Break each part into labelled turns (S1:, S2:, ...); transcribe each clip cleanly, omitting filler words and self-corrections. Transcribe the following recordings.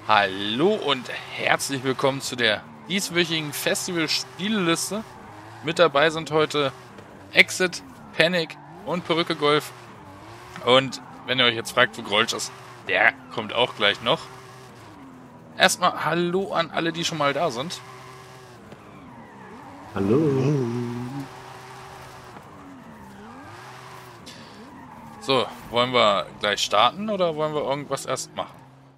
S1: Hallo und herzlich willkommen zu der dieswöchigen Festival-Spieleliste. Mit dabei sind heute Exit, Panic und Perücke Golf. Und wenn ihr euch jetzt fragt, wo Grolsch ist, der kommt auch gleich noch. Erstmal Hallo an alle, die schon mal da sind.
S2: Hallo.
S1: So, wollen wir gleich starten oder wollen wir irgendwas erst machen?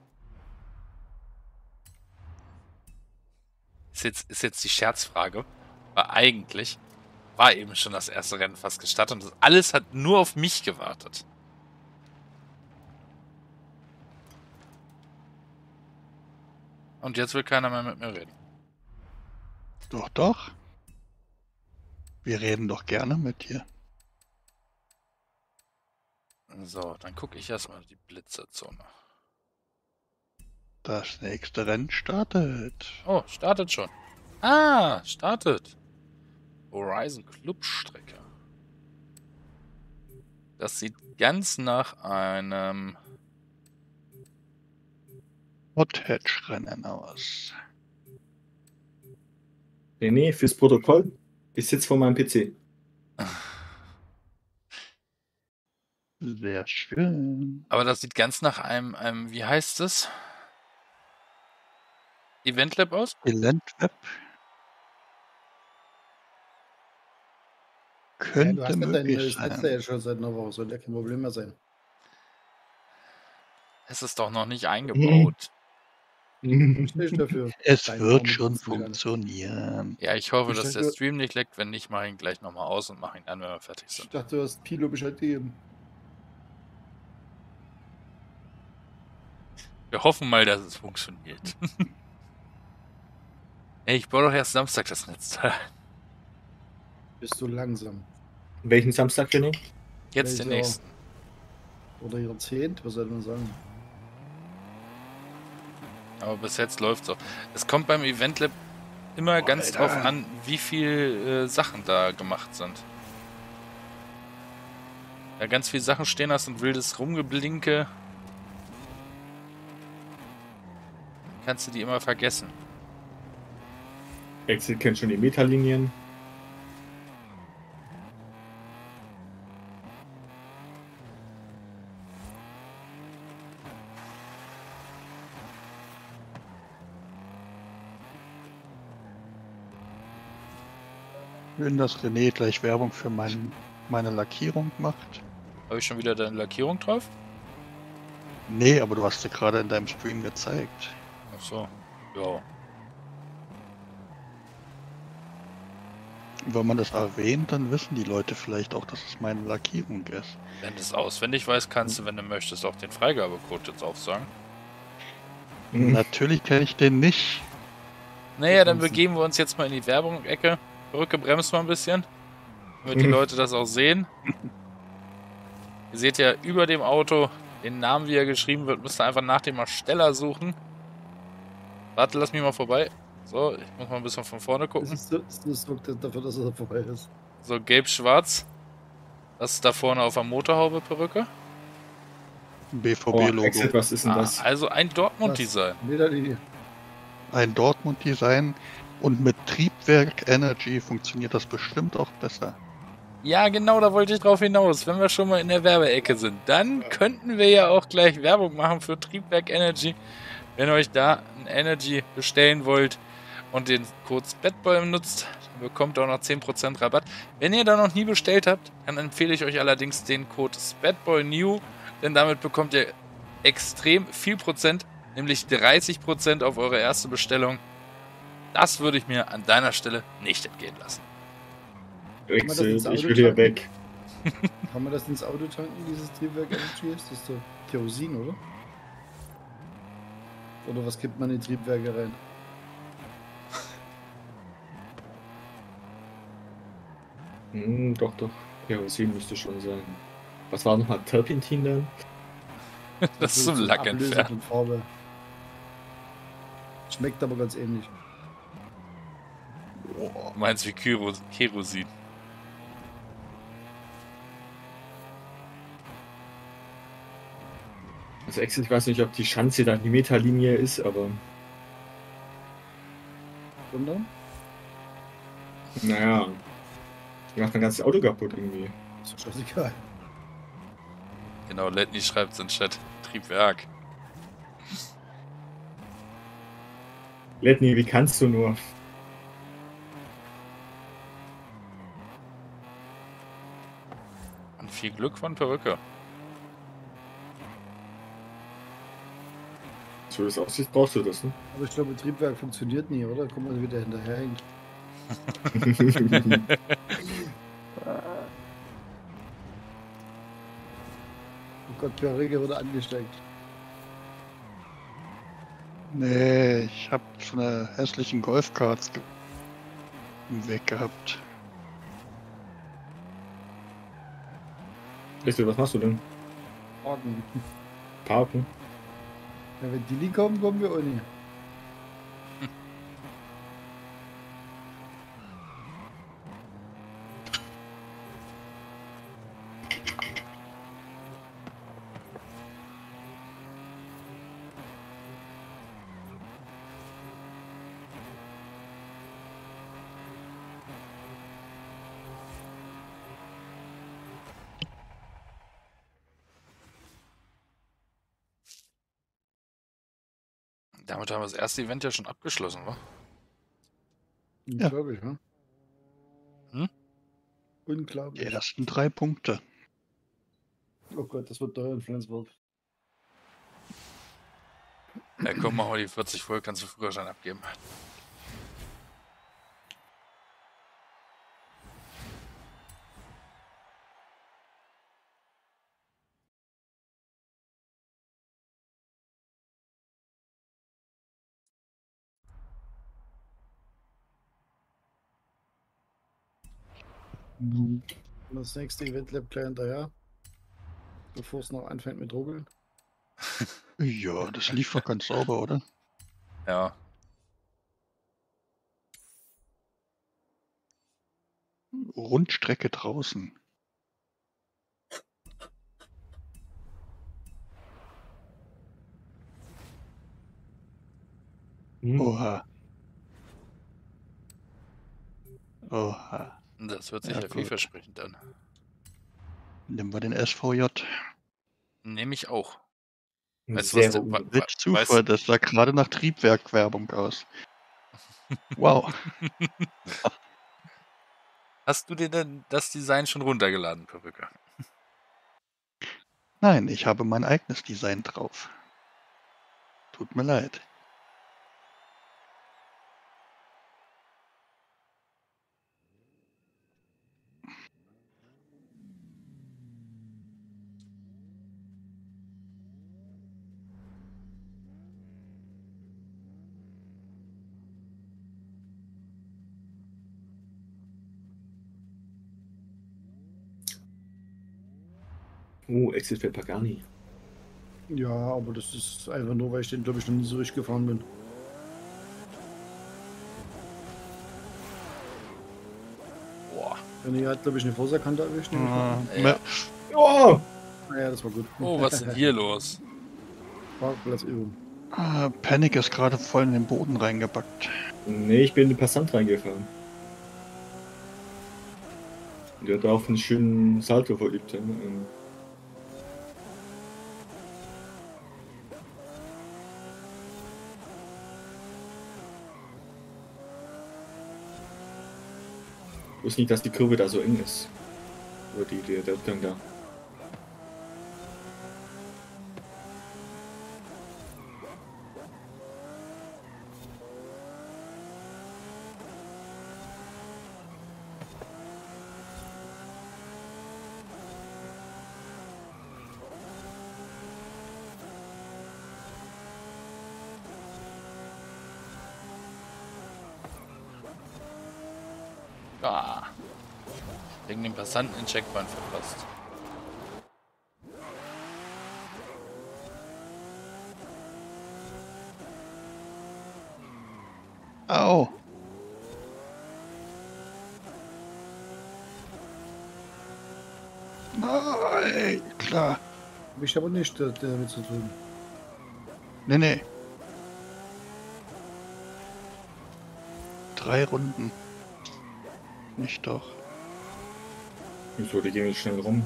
S1: Ist jetzt die Scherzfrage, weil eigentlich war eben schon das erste Rennen fast gestartet und das alles hat nur auf mich gewartet. Und jetzt will keiner mehr mit mir reden.
S3: Doch, doch. Wir reden doch gerne mit dir.
S1: So, dann gucke ich erstmal die Blitzerzone.
S3: Das nächste Rennen startet.
S1: Oh, startet schon. Ah, startet. Horizon Clubstrecke. Das sieht ganz nach einem...
S3: Hot-Hatch-Rennen aus.
S2: Nee, fürs Protokoll. Ich sitze vor meinem PC.
S3: Sehr schön.
S1: Aber das sieht ganz nach einem wie heißt es? Event Lab aus?
S3: Event Lab. Könnte
S4: du hast ja dein
S3: möglich
S4: neues Netz ja
S3: sein.
S4: schon seit einer Woche, soll ja kein Problem mehr sein.
S1: Es ist doch noch nicht eingebaut.
S4: Nicht dafür.
S3: Es
S4: Dein
S3: wird
S4: Name
S3: schon
S4: rufen kann.
S3: funktionieren.
S1: Ja, ich hoffe,
S4: Ich
S1: dass der
S4: dachte-
S1: Stream nicht leckt. Wenn nicht, mache ich ihn gleich nochmal aus und mache ihn dann, wenn wir fertig
S4: Ich
S1: sind.
S4: dachte, du hast Pilo Bescheid gegeben.
S1: Wir hoffen mal, dass es funktioniert. Ey, ich baue doch erst Samstag das Netz.
S4: Bist du langsam.
S2: Welchen Samstag, René?
S1: Jetzt den
S4: Welcher?
S1: nächsten.
S4: Oder Jahrzehnt, was soll man sagen?
S1: Aber bis jetzt läuft's auch. Es kommt beim Event Lab immer ganz
S3: Alter.
S1: drauf an, wie viel Sachen da gemacht sind. Da ganz viele Sachen stehen hast und wildes Rumgeblinke, kannst du die immer vergessen.
S2: Exit kennt schon die Metalinien.
S3: Schön, dass René gleich Werbung für meine Lackierung macht.
S1: Habe ich schon wieder deine Lackierung drauf?
S3: Nee, aber du hast sie gerade in deinem Stream gezeigt.
S1: Ach so. Ja.
S3: Wenn man das erwähnt, dann wissen die Leute vielleicht auch, dass es meine Lackierung ist.
S1: Wenn du es auswendig weißt, kannst du, wenn du möchtest, auch den Freigabecode jetzt aufsagen.
S3: Natürlich kenne ich den nicht.
S1: Naja, dann begeben wir uns jetzt mal in die Werbung-Ecke. Brücke bremst mal ein bisschen, damit die Leute das auch sehen. Ihr seht ja über dem Auto den Namen, wie er geschrieben wird, müsst ihr einfach nach dem Ersteller suchen. Warte, lass mich mal vorbei. So, ich muss mal ein bisschen von vorne
S4: Das
S1: gucken.
S4: ist so dafür, dass er vorbei ist.
S1: So, gelb-schwarz. Das ist da vorne auf der Motorhaube Perücke.
S2: Oh,
S3: BVB-Logo.
S2: Exit, was ist denn das?
S1: Also ein Dortmund-Design.
S4: Metalinie.
S3: Ein Dortmund-Design. Und mit Triebwerk Energy funktioniert das bestimmt auch besser.
S1: Ja, genau, da wollte ich drauf hinaus. Wenn wir schon mal in der Werbeecke sind, dann könnten wir ja auch gleich Werbung machen für Triebwerk Energy. Wenn ihr euch da ein Energy bestellen wollt und den Code SPATBOY nutzt, dann bekommt ihr auch noch 10% Rabatt. Wenn ihr da noch nie bestellt habt, dann empfehle ich euch allerdings den Code SPATBOYNEW, denn damit bekommt ihr extrem viel Prozent, nämlich 30% auf eure erste Bestellung. Das würde ich mir an deiner Stelle nicht entgehen lassen.
S2: Exit, ich will hier weg.
S4: Kann man das ins Auto tanken, dieses Triebwerk Energy? Ist das so Kerosin, oder? Oder was gibt man in die Triebwerke rein?
S2: Doch. Kerosin müsste schon sein. Was war nochmal Turpentin dann?
S1: Das ist so ein
S4: Ablösung
S1: Lackentferner.
S4: und Farbe. Schmeckt aber ganz ähnlich.
S1: Du meinst wie Kerosin.
S2: Also Axel, ich weiß nicht, ob die Schanze da die Metalinie ist, aber
S4: Wundern?
S2: naja. Die macht mein ganzes Auto kaputt irgendwie.
S4: Ist doch scheißegal.
S1: Genau, Letni schreibt in Chat. Triebwerk.
S2: Letni, wie kannst du nur?
S1: Und viel Glück von Perücke.
S2: So wie es aussieht, brauchst du das, ne?
S4: Aber ich glaube, Triebwerk funktioniert nie, oder? Kommt man wieder hinterherhängt. Oh Gott, Perücke wurde angesteckt.
S3: Nee, ich hab so eine hässlichen Golfkarts weg gehabt.
S2: Axel, was machst du denn?
S4: Morgen.
S2: Parken?
S4: Ja, wenn die nie kommen, kommen wir auch nie.
S1: Damit haben wir das erste Event ja schon abgeschlossen, wa?
S3: Ja.
S4: Unglaublich, ne?
S1: Hm?
S3: Die
S4: Unglaublich.
S3: ersten 3 Punkte.
S4: Oh Gott, das wird teuer in Flensburg.
S1: Ja, komm, mach mal die 40 voll, kannst du Führerschein abgeben.
S4: Und das nächste Event bleibt gleich hinterher. Bevor es noch anfängt mit Rugeln.
S3: Ja, das lief doch ganz sauber, oder?
S1: Ja.
S3: Rundstrecke draußen. Oha. Oha.
S1: Das hört sich
S3: Ja,
S1: ja
S3: gut.
S1: vielversprechend an.
S3: Nehmen wir den SVJ.
S1: Nehme ich auch. Weißt du,
S2: Sehr
S1: was der,
S2: gut.
S3: Mit Zufall, das sah gerade nach Triebwerkwerbung aus. Wow.
S1: Hast du dir denn das Design schon runtergeladen, Perücke?
S3: Nein, ich habe mein eigenes Design drauf. Tut mir leid.
S2: Axel fährt Pagani.
S4: Ja, aber das ist einfach nur, weil ich den, glaube ich, noch nie so richtig gefahren bin.
S1: Boah.
S4: René hat, glaube ich, eine Vorderkante erwischt. nehme ich mal an.
S1: Ja.
S2: Oh!
S4: Naja, das war gut.
S1: Oh, was ist denn hier los?
S4: Parkplatzübung.
S3: Panic ist gerade voll in den Boden reingebackt.
S2: Nee, ich bin in den Passant reingefahren. Der hat auf einen schönen Salto verübt. Ja. Ich wusste nicht, dass die Kurve da so eng ist. Oder der Abgang da.
S1: Ah. Wegen dem Passanten den Checkpoint verpasst.
S3: Au. Nein, klar.
S4: Hab ich aber nicht damit zu tun.
S3: Nee, nee. 3 Runden. Nicht doch.
S2: Wieso, die gehen jetzt schnell rum.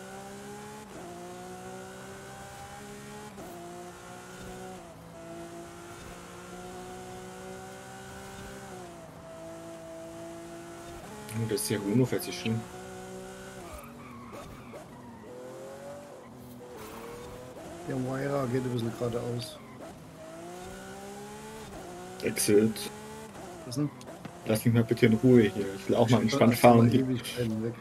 S2: Oh, das ist ja Uno fährt sich schön.
S4: Der Moira geht ein bisschen geradeaus.
S2: Exit.
S4: Was denn?
S2: Lass mich mal bitte in Ruhe hier. Ich will auch mal entspannt
S4: Einfach mal
S2: fahren.
S4: Ewigkeiten weg.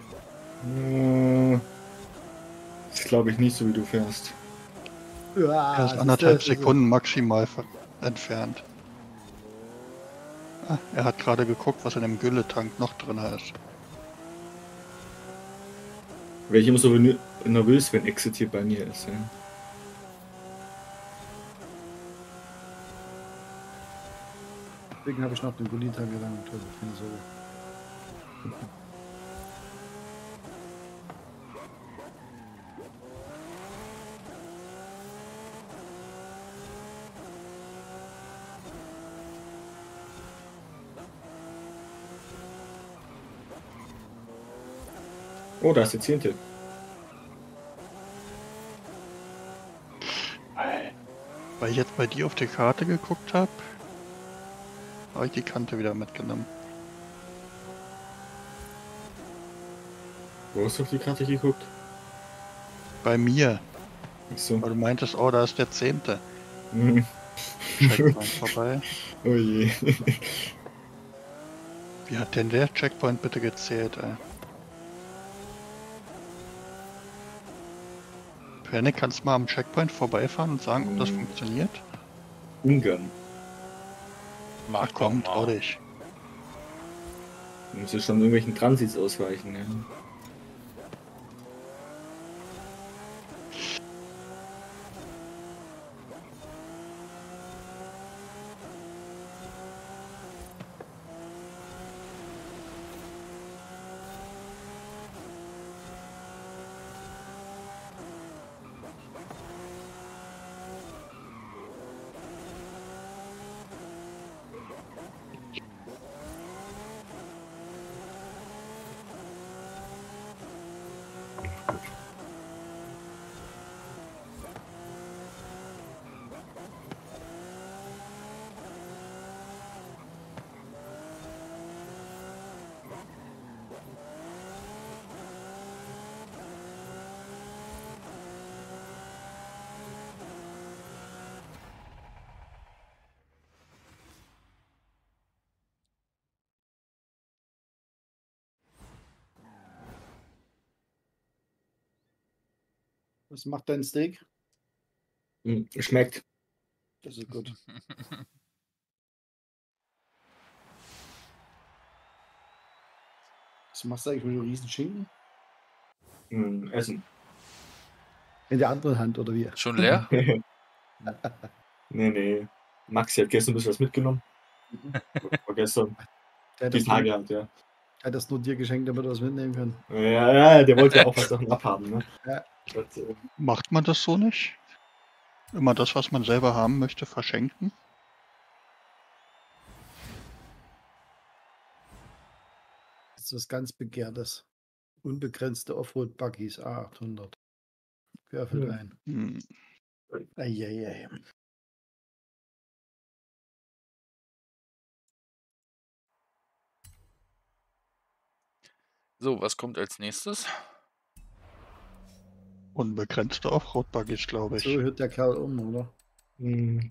S2: Das glaube ich nicht so, wie du fährst.
S4: Ja,
S3: Er ist
S4: siehst
S3: anderthalb
S4: du,
S3: Sekunden maximal entfernt. Ah, er hat gerade geguckt, was in dem Gülletank noch drin ist.
S2: Wäre ich immer so nervös, wenn Exit hier bei mir ist. Ja.
S4: Deswegen habe ich noch den Gulli-Tank gelangt. Also keine Sorge.
S2: Oh, da ist der 10.
S3: Weil ich jetzt bei dir auf die Karte geguckt habe ich die Kante wieder mitgenommen.
S2: Wo hast du auf die Karte geguckt?
S3: Bei mir.
S2: Achso.
S3: Weil du meintest, oh, da ist der 10.
S2: Hm.
S3: Checkpoint vorbei.
S2: Oh je.
S3: Wie hat denn der Checkpoint bitte gezählt, ey? Panik, kannst du mal am Checkpoint vorbeifahren und sagen, ob das funktioniert?
S2: Ungarn.
S1: Mach
S3: Ach komm,
S1: doch
S3: trau
S1: mal.
S3: dich.
S2: Du musst ja schon irgendwelchen Transits ausweichen. Ja.
S4: Was macht dein Steak?
S2: Schmeckt.
S4: Das ist gut. Was machst du eigentlich mit dem riesen Schinken?
S2: Essen.
S4: In der anderen Hand, oder wie?
S1: Schon leer?
S2: Nee. Maxi hat gestern ein bisschen was mitgenommen. War gestern.
S4: Der hat
S2: Die
S4: das
S2: Tage
S4: nur,
S2: halt, ja.
S4: der hat das nur dir geschenkt, damit er was mitnehmen kann.
S2: Ja, der wollte ja auch was Sachen abhaben, ne?
S4: Ja.
S2: Das,
S3: Macht man das so nicht? Immer das, was man selber haben möchte, verschenken?
S4: Das ist was ganz Begehrtes. Unbegrenzte Offroad-Buggies A800. Querfeld
S2: Ja.
S4: ein.
S3: Hm.
S4: Eieiei.
S1: So, was kommt als nächstes?
S3: Unbegrenzte Offroad-Buggies, glaube ich.
S4: So hört der Kerl um, oder?
S2: hm,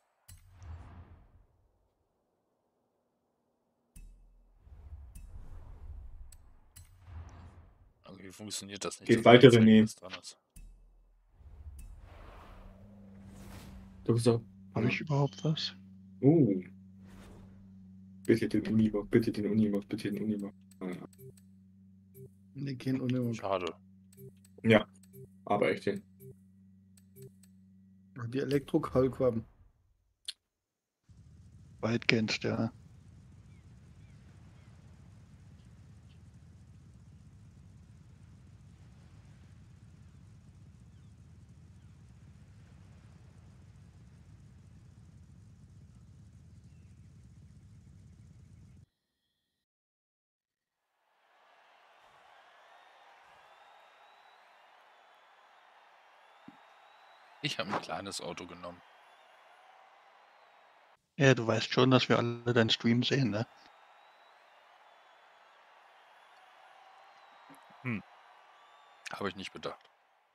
S1: Also, wie funktioniert das nicht?
S2: Geht
S1: dass
S2: weiter,
S1: anzeigt,
S2: René.
S1: was dran ist?
S2: du bist doch.
S3: Habe ich überhaupt was?
S2: Bitte den Unimog, bitte den Unimog, bitte den Unimog.
S4: Nee, kein Unimog.
S1: Schade.
S2: Ja, aber echt. Ja.
S4: Die Elektro-Kaulquappen.
S3: Weitgehend, ja.
S1: Ich habe ein kleines Auto genommen.
S3: Ja, du weißt schon, dass wir alle deinen Stream sehen, ne?
S1: Habe ich nicht bedacht.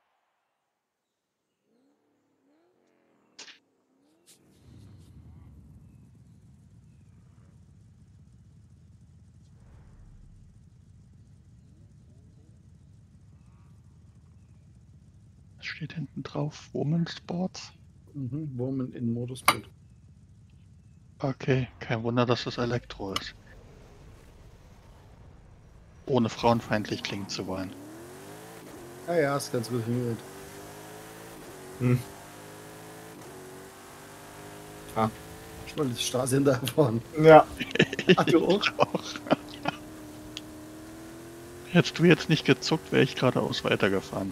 S3: Was steht hinten drauf? Woman Sports?
S4: Woman in Motorsport.
S3: Okay, kein Wunder, dass es Elektro ist. Ohne frauenfeindlich klingen zu wollen.
S4: Ah ja, ist ganz gut hingehört.
S2: Hm. Ah.
S4: Ich wollte die Straße hinterher fahren.
S2: Ja.
S4: Ach, du auch?
S3: auch. Hättest du jetzt nicht gezuckt, wäre ich geradeaus weitergefahren.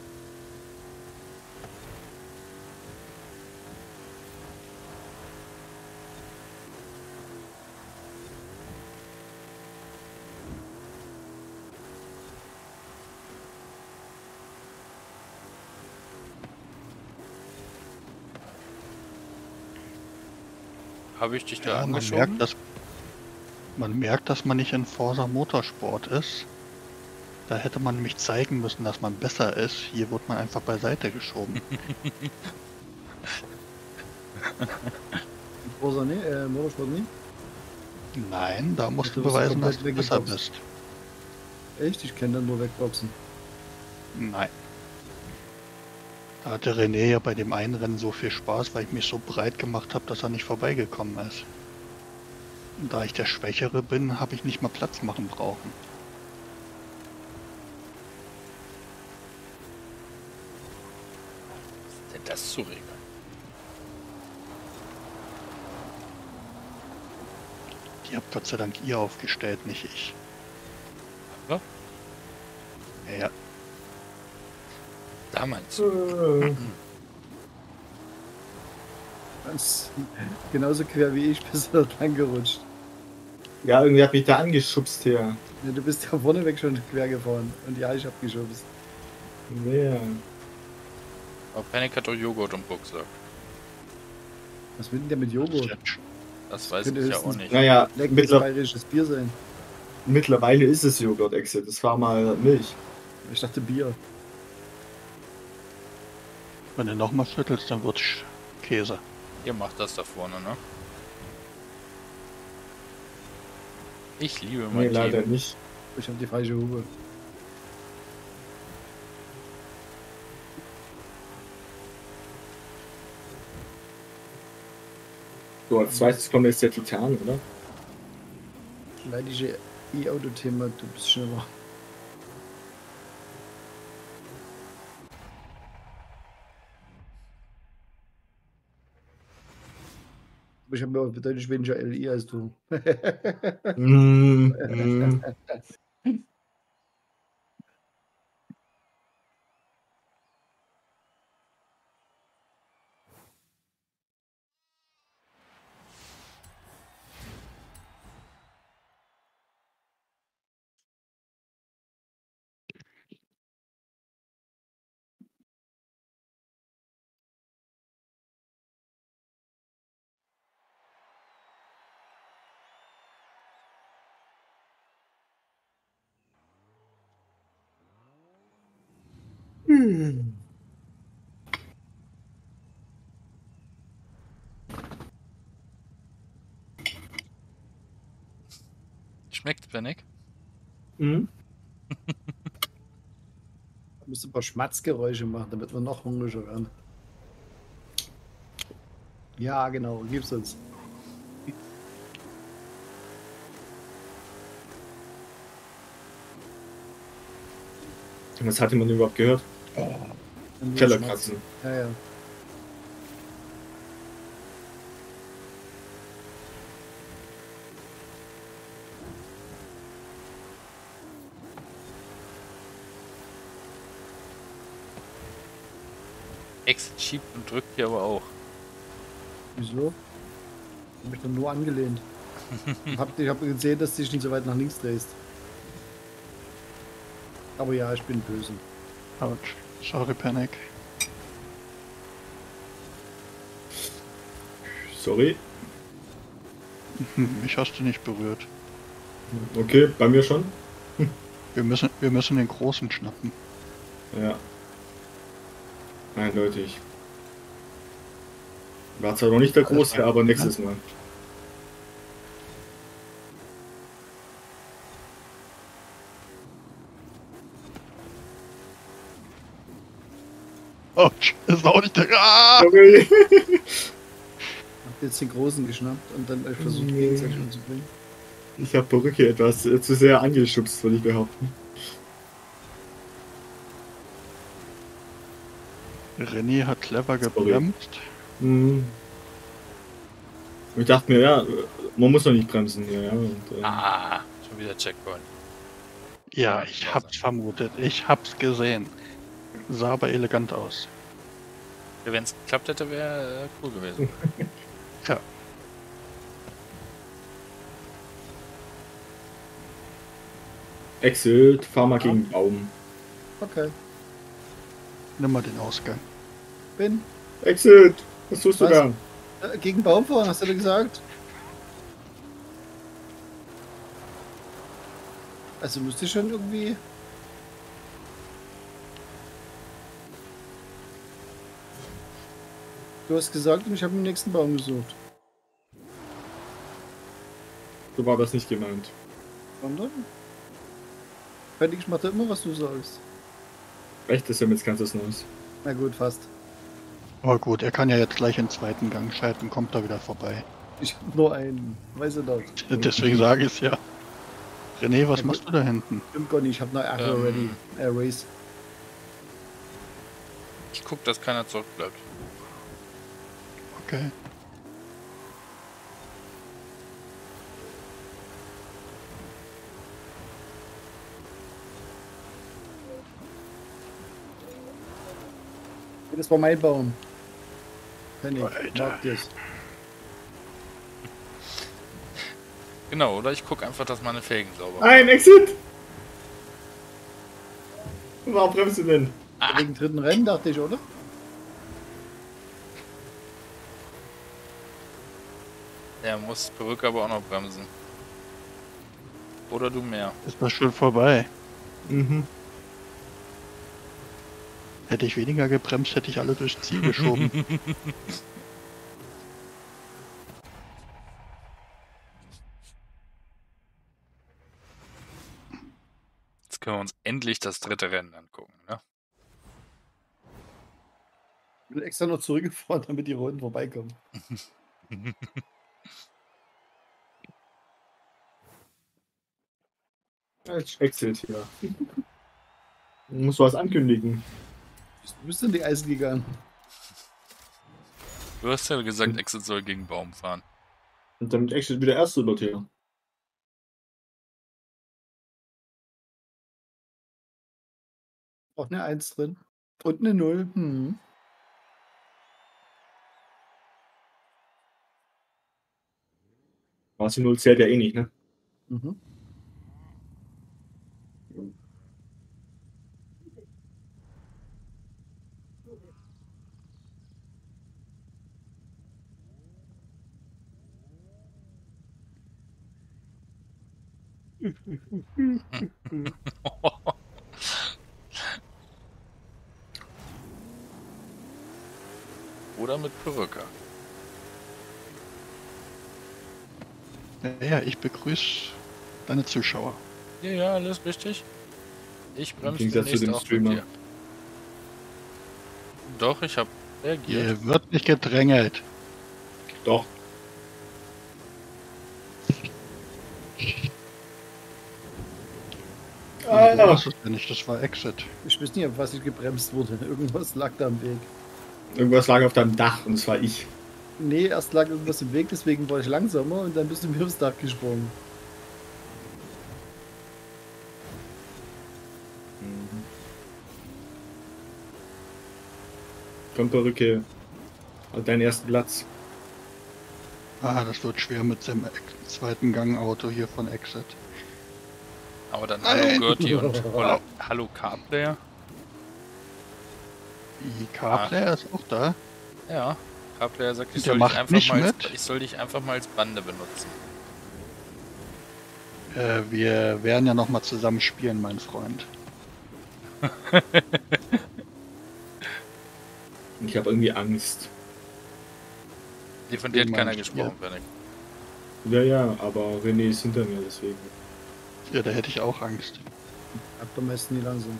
S1: Habe ich dich da
S3: Ja,
S1: angeschoben?
S3: man merkt, dass man nicht in Forza Motorsport ist. Da hätte man nämlich zeigen müssen, dass man besser ist. Hier wird man einfach beiseite geschoben.
S4: Großer, ne? Motorsport nie?
S3: Nein, da musst du
S4: Du bist
S3: beweisen, dass
S4: komplett
S3: du besser
S4: weggeboxt.
S3: bist.
S4: Echt? Ich kenne dann nur wegboxen.
S3: Nein. Da hatte René ja bei dem einen Rennen so viel Spaß, weil ich mich so breit gemacht habe, dass er nicht vorbeigekommen ist. Und da ich der Schwächere bin, habe ich nicht mal Platz machen brauchen.
S1: Was ist denn das zu regeln?
S3: Die habt Gott sei Dank ihr aufgestellt, nicht ich.
S1: Ja?
S3: Ja,
S1: Da meinst du.
S4: Ganz genauso quer wie ich bist du dort angerutscht.
S2: Ja, irgendwie hat mich da angeschubst hier.
S4: Ja, du bist ja vorneweg schon quer gefahren. Und ja, ich hab geschubst.
S2: Ja.
S1: Aber Panic hat doch Joghurt im Rucksack.
S4: Was will denn der mit Joghurt?
S1: Das weiß
S4: Könnte
S1: ich ja auch
S4: höchstens
S1: nicht.
S2: Naja,
S4: Leckeres bayerisches Bier sein.
S2: mittlerweile ist es Joghurt-Exit. Das war mal Milch.
S4: Ich dachte Bier.
S3: wenn du nochmal schüttelst, dann wird's Käse.
S1: Ihr macht das da vorne, ne? Ich liebe
S2: Nee,
S1: mein
S2: leider
S1: Team.
S2: nicht.
S4: Ich habe die falsche Hupe.
S2: So, als zweites kommt jetzt der Titan, oder?
S4: Leidige E-Auto-Thema, du bist schneller. Aber ich habe ja auch deutlich weniger LI als du.
S2: Mm.
S1: Schmeckt Panic?
S2: Mhm.
S4: Du musst ein paar Schmatzgeräusche machen, damit wir noch hungriger werden. Ja, genau, gib's uns.
S2: Was hatte man überhaupt gehört?
S4: Wenn wir
S2: Kellerkratzen.
S4: schmatzen. Ja, ja.
S1: Exit schiebt und drückt hier aber auch.
S4: Wieso? Hab mich dann nur angelehnt. Ich hab gesehen, dass du dich nicht so weit nach links drehst. Aber ja, ich bin böse.
S3: Ouch. Sorry, Panic.
S2: Sorry.
S3: Mich hast du nicht berührt.
S2: Okay, bei mir schon.
S3: Wir müssen den Großen schnappen.
S2: Ja. Eindeutig. War zwar noch nicht der Große, aber nächstes Mal.
S3: Oh, ist auch nicht der. Ah!
S2: Sorry.
S4: Habt jetzt den Großen geschnappt und dann euch versucht, gegenseitig umzubringen.
S2: Ich habe Perücke etwas zu sehr angeschubst, würde ich behaupten.
S3: René hat clever gebremst.
S2: Mhm. Ich dachte mir, ja, man muss doch nicht bremsen hier, ja. Und,
S1: Schon wieder Checkpoint.
S3: Ja, ich hab's vermutet. Ich hab's gesehen. Sah aber elegant aus.
S1: Ja, wenn es geklappt hätte, wäre cool gewesen.
S3: Ja.
S2: Exit, fahr mal gegen den Baum.
S4: Okay,
S3: Nimm mal den Ausgang.
S4: bin.
S2: Exit, was tust du
S4: Was?
S2: da?
S4: Gegen Baum fahren, hast du da gesagt? Also müsste ich schon irgendwie. Du hast gesagt und ich habe den nächsten Baum gesucht.
S2: So war das nicht gemeint.
S4: Sondern? Ich mache immer, was du sagst.
S2: Echt, das ist ja jetzt ganz was Neues.
S4: Na gut, fast.
S3: Aber gut, er kann ja jetzt gleich in den zweiten Gang schalten, kommt da wieder vorbei.
S4: Ich habe nur einen. Weiß ich doch.
S3: Deswegen sage ich es ja. René, was machst du da hinten?
S4: Stimmt gar nicht, ich habe noch Air Ready. Air Race.
S1: Ich guck, dass keiner zurückbleibt.
S3: Okay.
S4: Das war mein Baum. Kenn ich.
S3: Alter.
S4: Mag das.
S1: Genau, oder ich guck einfach, dass meine Felgen sauber sind.
S2: Ein Exit! Warum bremst du denn?
S4: Wegen dritten Rennen dachte ich, oder?
S1: Der muss Perücke aber auch noch bremsen. Oder du mehr.
S3: Ist das schon vorbei?
S2: Mhm.
S3: Hätte ich weniger gebremst, hätte ich alle durchs Ziel geschoben.
S1: Jetzt können wir uns endlich das dritte Rennen angucken. Ne?
S4: Ich bin extra noch zurückgefahren, damit die Runden vorbeikommen.
S2: Exit hier. Muss was ankündigen.
S4: Du bist in die Eisen gegangen.
S1: Du hast ja gesagt, Exit soll gegen Baum fahren.
S2: Und damit Exit wieder Erste wird hier.
S4: Auch eine 1 drin. Und eine 0.
S2: Was die 0 zählt ja eh nicht, ne?
S4: Mhm.
S1: Oder mit Perücke.
S3: Ja, ich begrüße deine Zuschauer.
S1: Ja, ja, alles richtig. Ich bremse
S2: Gegensatz zu
S1: demnächst
S2: dem
S1: auch mit
S2: Streamer.
S1: dir. Doch, ich habe reagiert.
S3: Hier wird nicht gedrängelt.
S2: Doch.
S3: Das ist ja nicht, das war Exit.
S4: Ich weiß nicht, auf was ich gebremst wurde. Irgendwas lag da am Weg.
S2: Irgendwas lag auf deinem Dach und es war ich.
S4: Nee, erst lag irgendwas im Weg, deswegen war ich langsamer und dann bist du mir aufs Dach gesprungen.
S2: Komm, Perücke. Halt deinen ersten Platz.
S3: Ah, das wird schwer mit dem zweiten Gang-Auto hier von Exit.
S1: Aber dann hallo Gertie und hallo Carplayer.
S3: Die Carplayer ist auch da.
S1: Ja, Carplayer sagt,
S3: Der macht nicht mit?
S1: ich soll dich einfach mal als Bande benutzen.
S3: Wir werden ja noch mal zusammen spielen, mein Freund.
S2: Ich habe irgendwie Angst.
S1: Von dir hat keiner
S3: meinst du,
S1: gesprochen, Panik.
S2: Ja, aber René ist hinter mir, deswegen.
S3: Ja, da hätte ich auch Angst.
S4: Habt am besten nie langsam.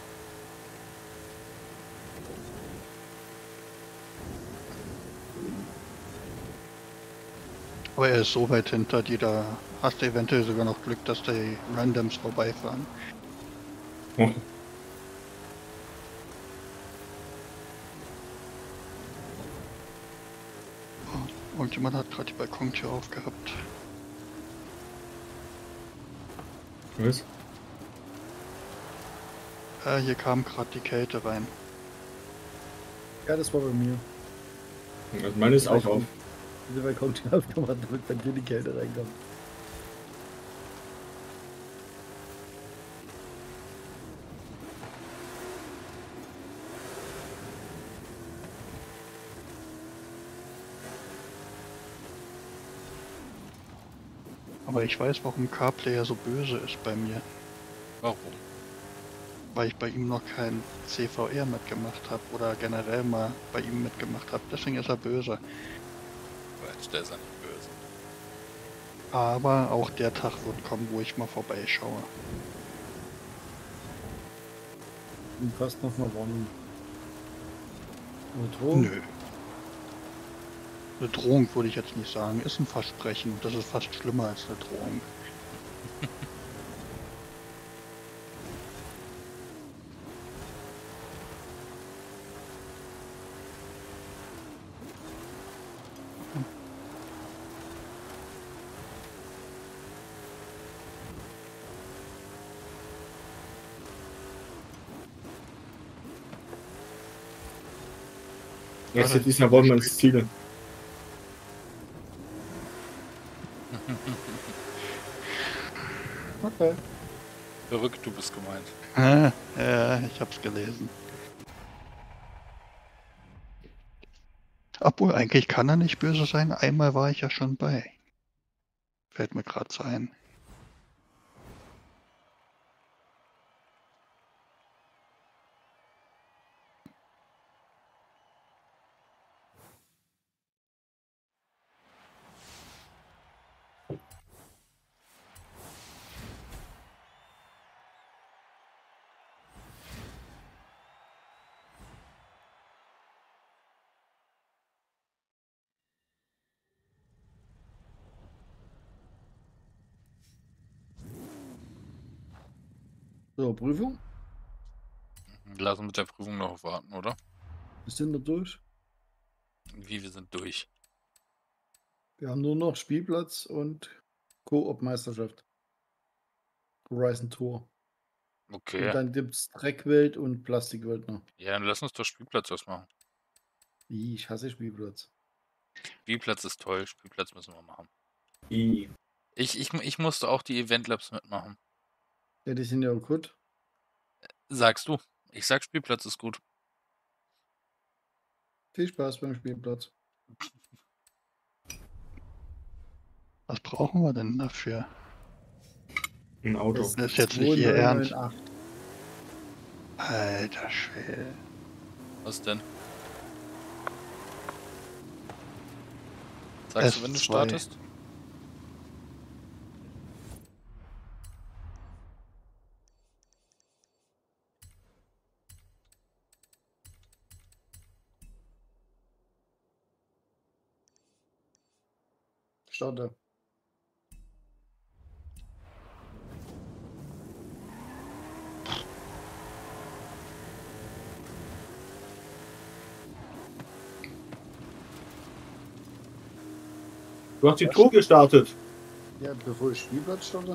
S3: Aber er ist so weit hinter dir, da hast du eventuell sogar noch Glück, dass die Randoms vorbeifahren.
S2: Oh.
S3: Irgendjemand hat gerade die Balkontür aufgehabt.
S2: Was?
S3: Hier kam gerade die Kälte rein.
S4: Ja, das war bei mir.
S2: Also meine ist auch auf.
S4: Diese Balkontür aufgemacht, damit bei dir die Kälte reinkommt.
S3: Aber ich weiß, warum Carplayer so böse ist bei mir.
S1: Warum?
S3: Weil ich bei ihm noch kein CVR mitgemacht habe oder generell mal bei ihm mitgemacht habe. Deswegen ist er böse.
S1: Quatsch, der ist ja nicht böse.
S3: Aber auch der Tag wird kommen, wo ich mal vorbeischaue.
S4: Und fast nochmal Warnung. Eine Drohung?
S3: Nö. Eine Drohung würde ich jetzt nicht sagen. Ist ein Versprechen. Das ist fast schlimmer als eine Drohung.
S2: Jetzt ist ja wohl mein Ziel.
S4: Okay.
S1: Verrückt, du bist gemeint.
S3: Ja, ich hab's gelesen. Obwohl, eigentlich kann er nicht böse sein. Einmal war ich ja schon bei. Fällt mir gerade so ein.
S4: So, Prüfung.
S1: Lass uns mit der Prüfung noch warten, oder?
S4: Wir sind da durch.
S1: Wie, wir sind durch.
S4: Wir haben nur noch Spielplatz und Koop-Meisterschaft. Horizon Tour.
S1: Okay.
S4: Und dann gibt es Dreckwelt und Plastikwelt noch.
S1: Ja, dann lass uns doch Spielplatz was machen.
S4: Ich hasse Spielplatz.
S1: Spielplatz ist toll, Spielplatz müssen wir machen.
S2: I.
S1: Ich musste auch die Event Labs mitmachen.
S4: Ja, die sind ja auch gut.
S1: Sagst du? Ich sag, Spielplatz ist gut.
S4: Viel Spaß beim Spielplatz.
S3: Was brauchen wir denn dafür?
S2: Ein Auto.
S3: Das ist jetzt nicht Ihr Ernst.
S4: 2998.
S3: Alter Schwede.
S1: Was denn? Sagst du, wenn du
S3: S2.
S1: startest?
S4: Starte.
S2: Du hast die Tour gestartet.
S4: Ja, bevor ich Spielplatz starte.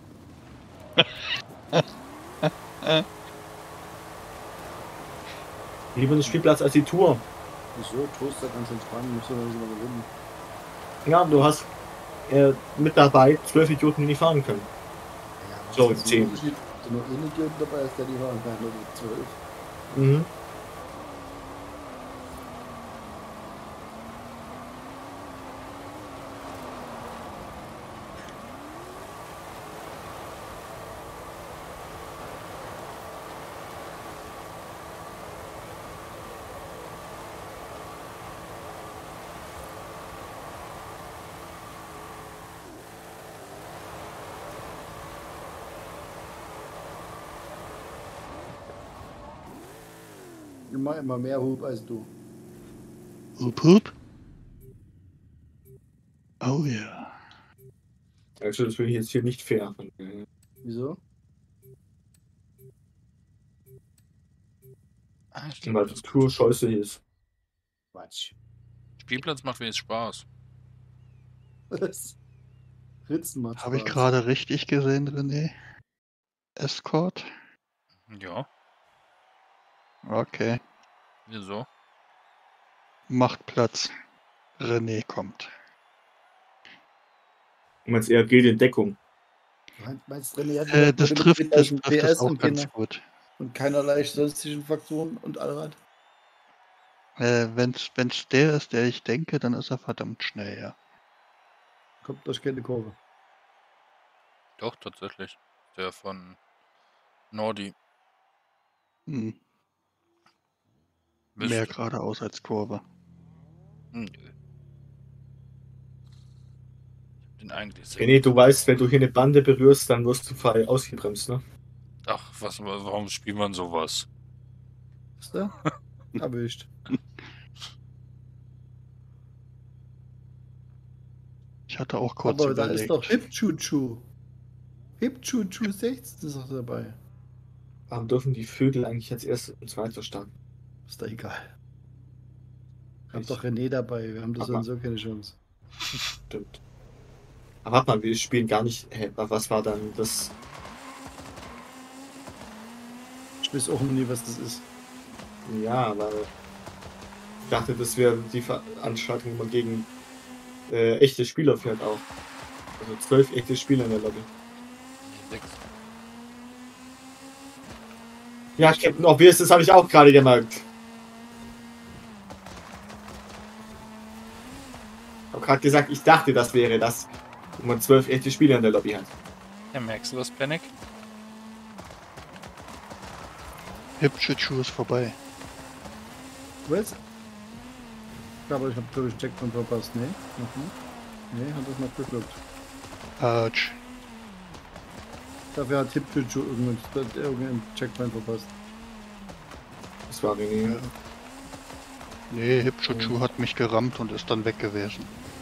S2: Lieber den Spielplatz als die Tour.
S4: Wieso? Tour ist ja ganz entspannt. Muss ja mal gewinnen.
S2: Ja, du hast mit dabei 12 Idioten, die nicht fahren können.
S4: Ja,
S2: So,
S4: ist
S2: 10.
S4: Sind nur ein Idioten dabei, ist der die fahren kann. Oder 12.
S2: Mhm.
S4: immer mehr Hub als du.
S3: Hup, hup. Oh ja.
S2: Also das finde ich jetzt hier nicht fair.
S4: Wieso?
S2: Weil das pure Scheiße ist.
S4: Quatsch.
S1: Spielplatz macht wenigstens Spaß.
S4: Was? Ritzen macht
S3: Habe ich
S4: Spaß.
S3: gerade richtig gesehen, René? Escort?
S1: Ja,
S3: Okay.
S1: wieso?
S3: Macht Platz. René kommt.
S2: Du meinst, er geht in Deckung.
S4: Meinst du, René hat wieder
S3: Das
S4: mit
S3: trifft das
S4: 4000 PS
S3: auch
S4: und,
S3: ganz gut.
S4: und keinerlei sonstigen Faktoren und Allrad?
S3: Wenn's der ist, der ich denke, dann ist er verdammt schnell, ja.
S4: Kommt durch keine Kurve.
S1: Doch, tatsächlich. Der von Nordi.
S3: Hm.
S1: Müsste.
S3: Mehr geradeaus als Kurve.
S1: Nö. Ich hab den eigentlich sehr.
S2: René, du weißt, wenn du hier eine Bande berührst, dann wirst du frei ausgebremst, ne?
S1: Ach, warum spielt man sowas?
S4: Ist der? Erwischt.
S3: Ich hatte auch kurz
S4: Aber da
S3: überlegt.
S4: ist doch Hip Chuchu. Hip Chuchu 16 ist doch dabei.
S2: Warum dürfen die Vögel eigentlich jetzt erst und zweiter starten?
S4: Ist doch egal. Wir haben doch René dabei. Wir haben das
S2: Aber-
S4: so keine Chance.
S2: Stimmt. Aber warte mal, wir spielen gar nicht. Hä, was war dann das?
S4: Ich weiß auch nie, was das ist.
S2: Ja, weil ich dachte, das wäre die Veranstaltung, wo man gegen echte Spieler fährt auch. Also 12 echte Spieler in der Lobby.
S1: Nee, 6.
S2: Ja, Captain Obvious, das habe ich auch gerade gemerkt. Ich habe gerade gesagt, ich dachte, das wäre das, wo man 12 echte Spieler in der Lobby hat.
S1: Ja, merkst du das, Panic?
S3: Hip-Chuchu ist vorbei.
S4: Was? Aber ich habe glaube ich Checkpoint verpasst. Nee, noch nicht. Nee, hat das noch geklappt.
S3: Arch.
S4: Dafür hat Hip Chuchu irgendeinen Checkpoint verpasst.
S2: Das war René.
S3: Nee, Hip-Chuchu hat mich gerammt und ist dann weg gewesen.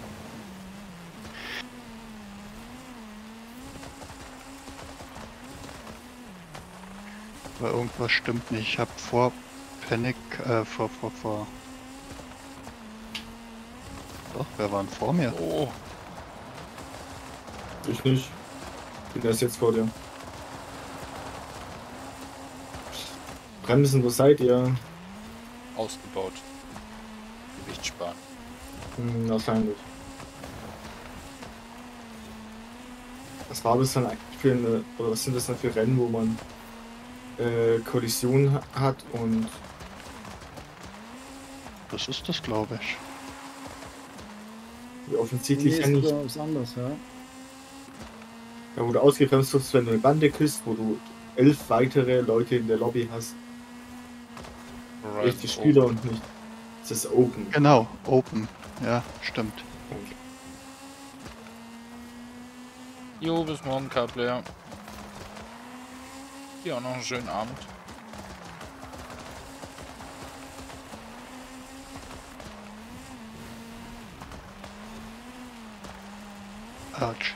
S3: Aber irgendwas stimmt nicht. Ich habe vor Panic, vor. Doch, wer war denn vor mir?
S1: Oh,
S2: Ich nicht. Ich bin erst jetzt vor dir. Bremsen, wo seid ihr?
S1: ausgebaut. Gewicht sparen.
S2: Wahrscheinlich. Was war das dann eigentlich für eine, oder was sind das dann für Rennen, wo man Kollision hat und
S3: Das ist das, glaube ich.
S2: wie offensichtlich ja
S4: Nee,
S2: nicht,
S4: ist was anderes, ja.
S2: ja, wo du ausgebremst wirst, wenn du eine Bande küsst, wo du 11 weitere Leute in der Lobby hast, echte Spieler und nicht. Das ist Open.
S3: Genau, Open. Ja, stimmt.
S2: Danke.
S1: Jo, bis morgen, K-Player. Dir auch noch einen schönen Abend.
S3: Arch.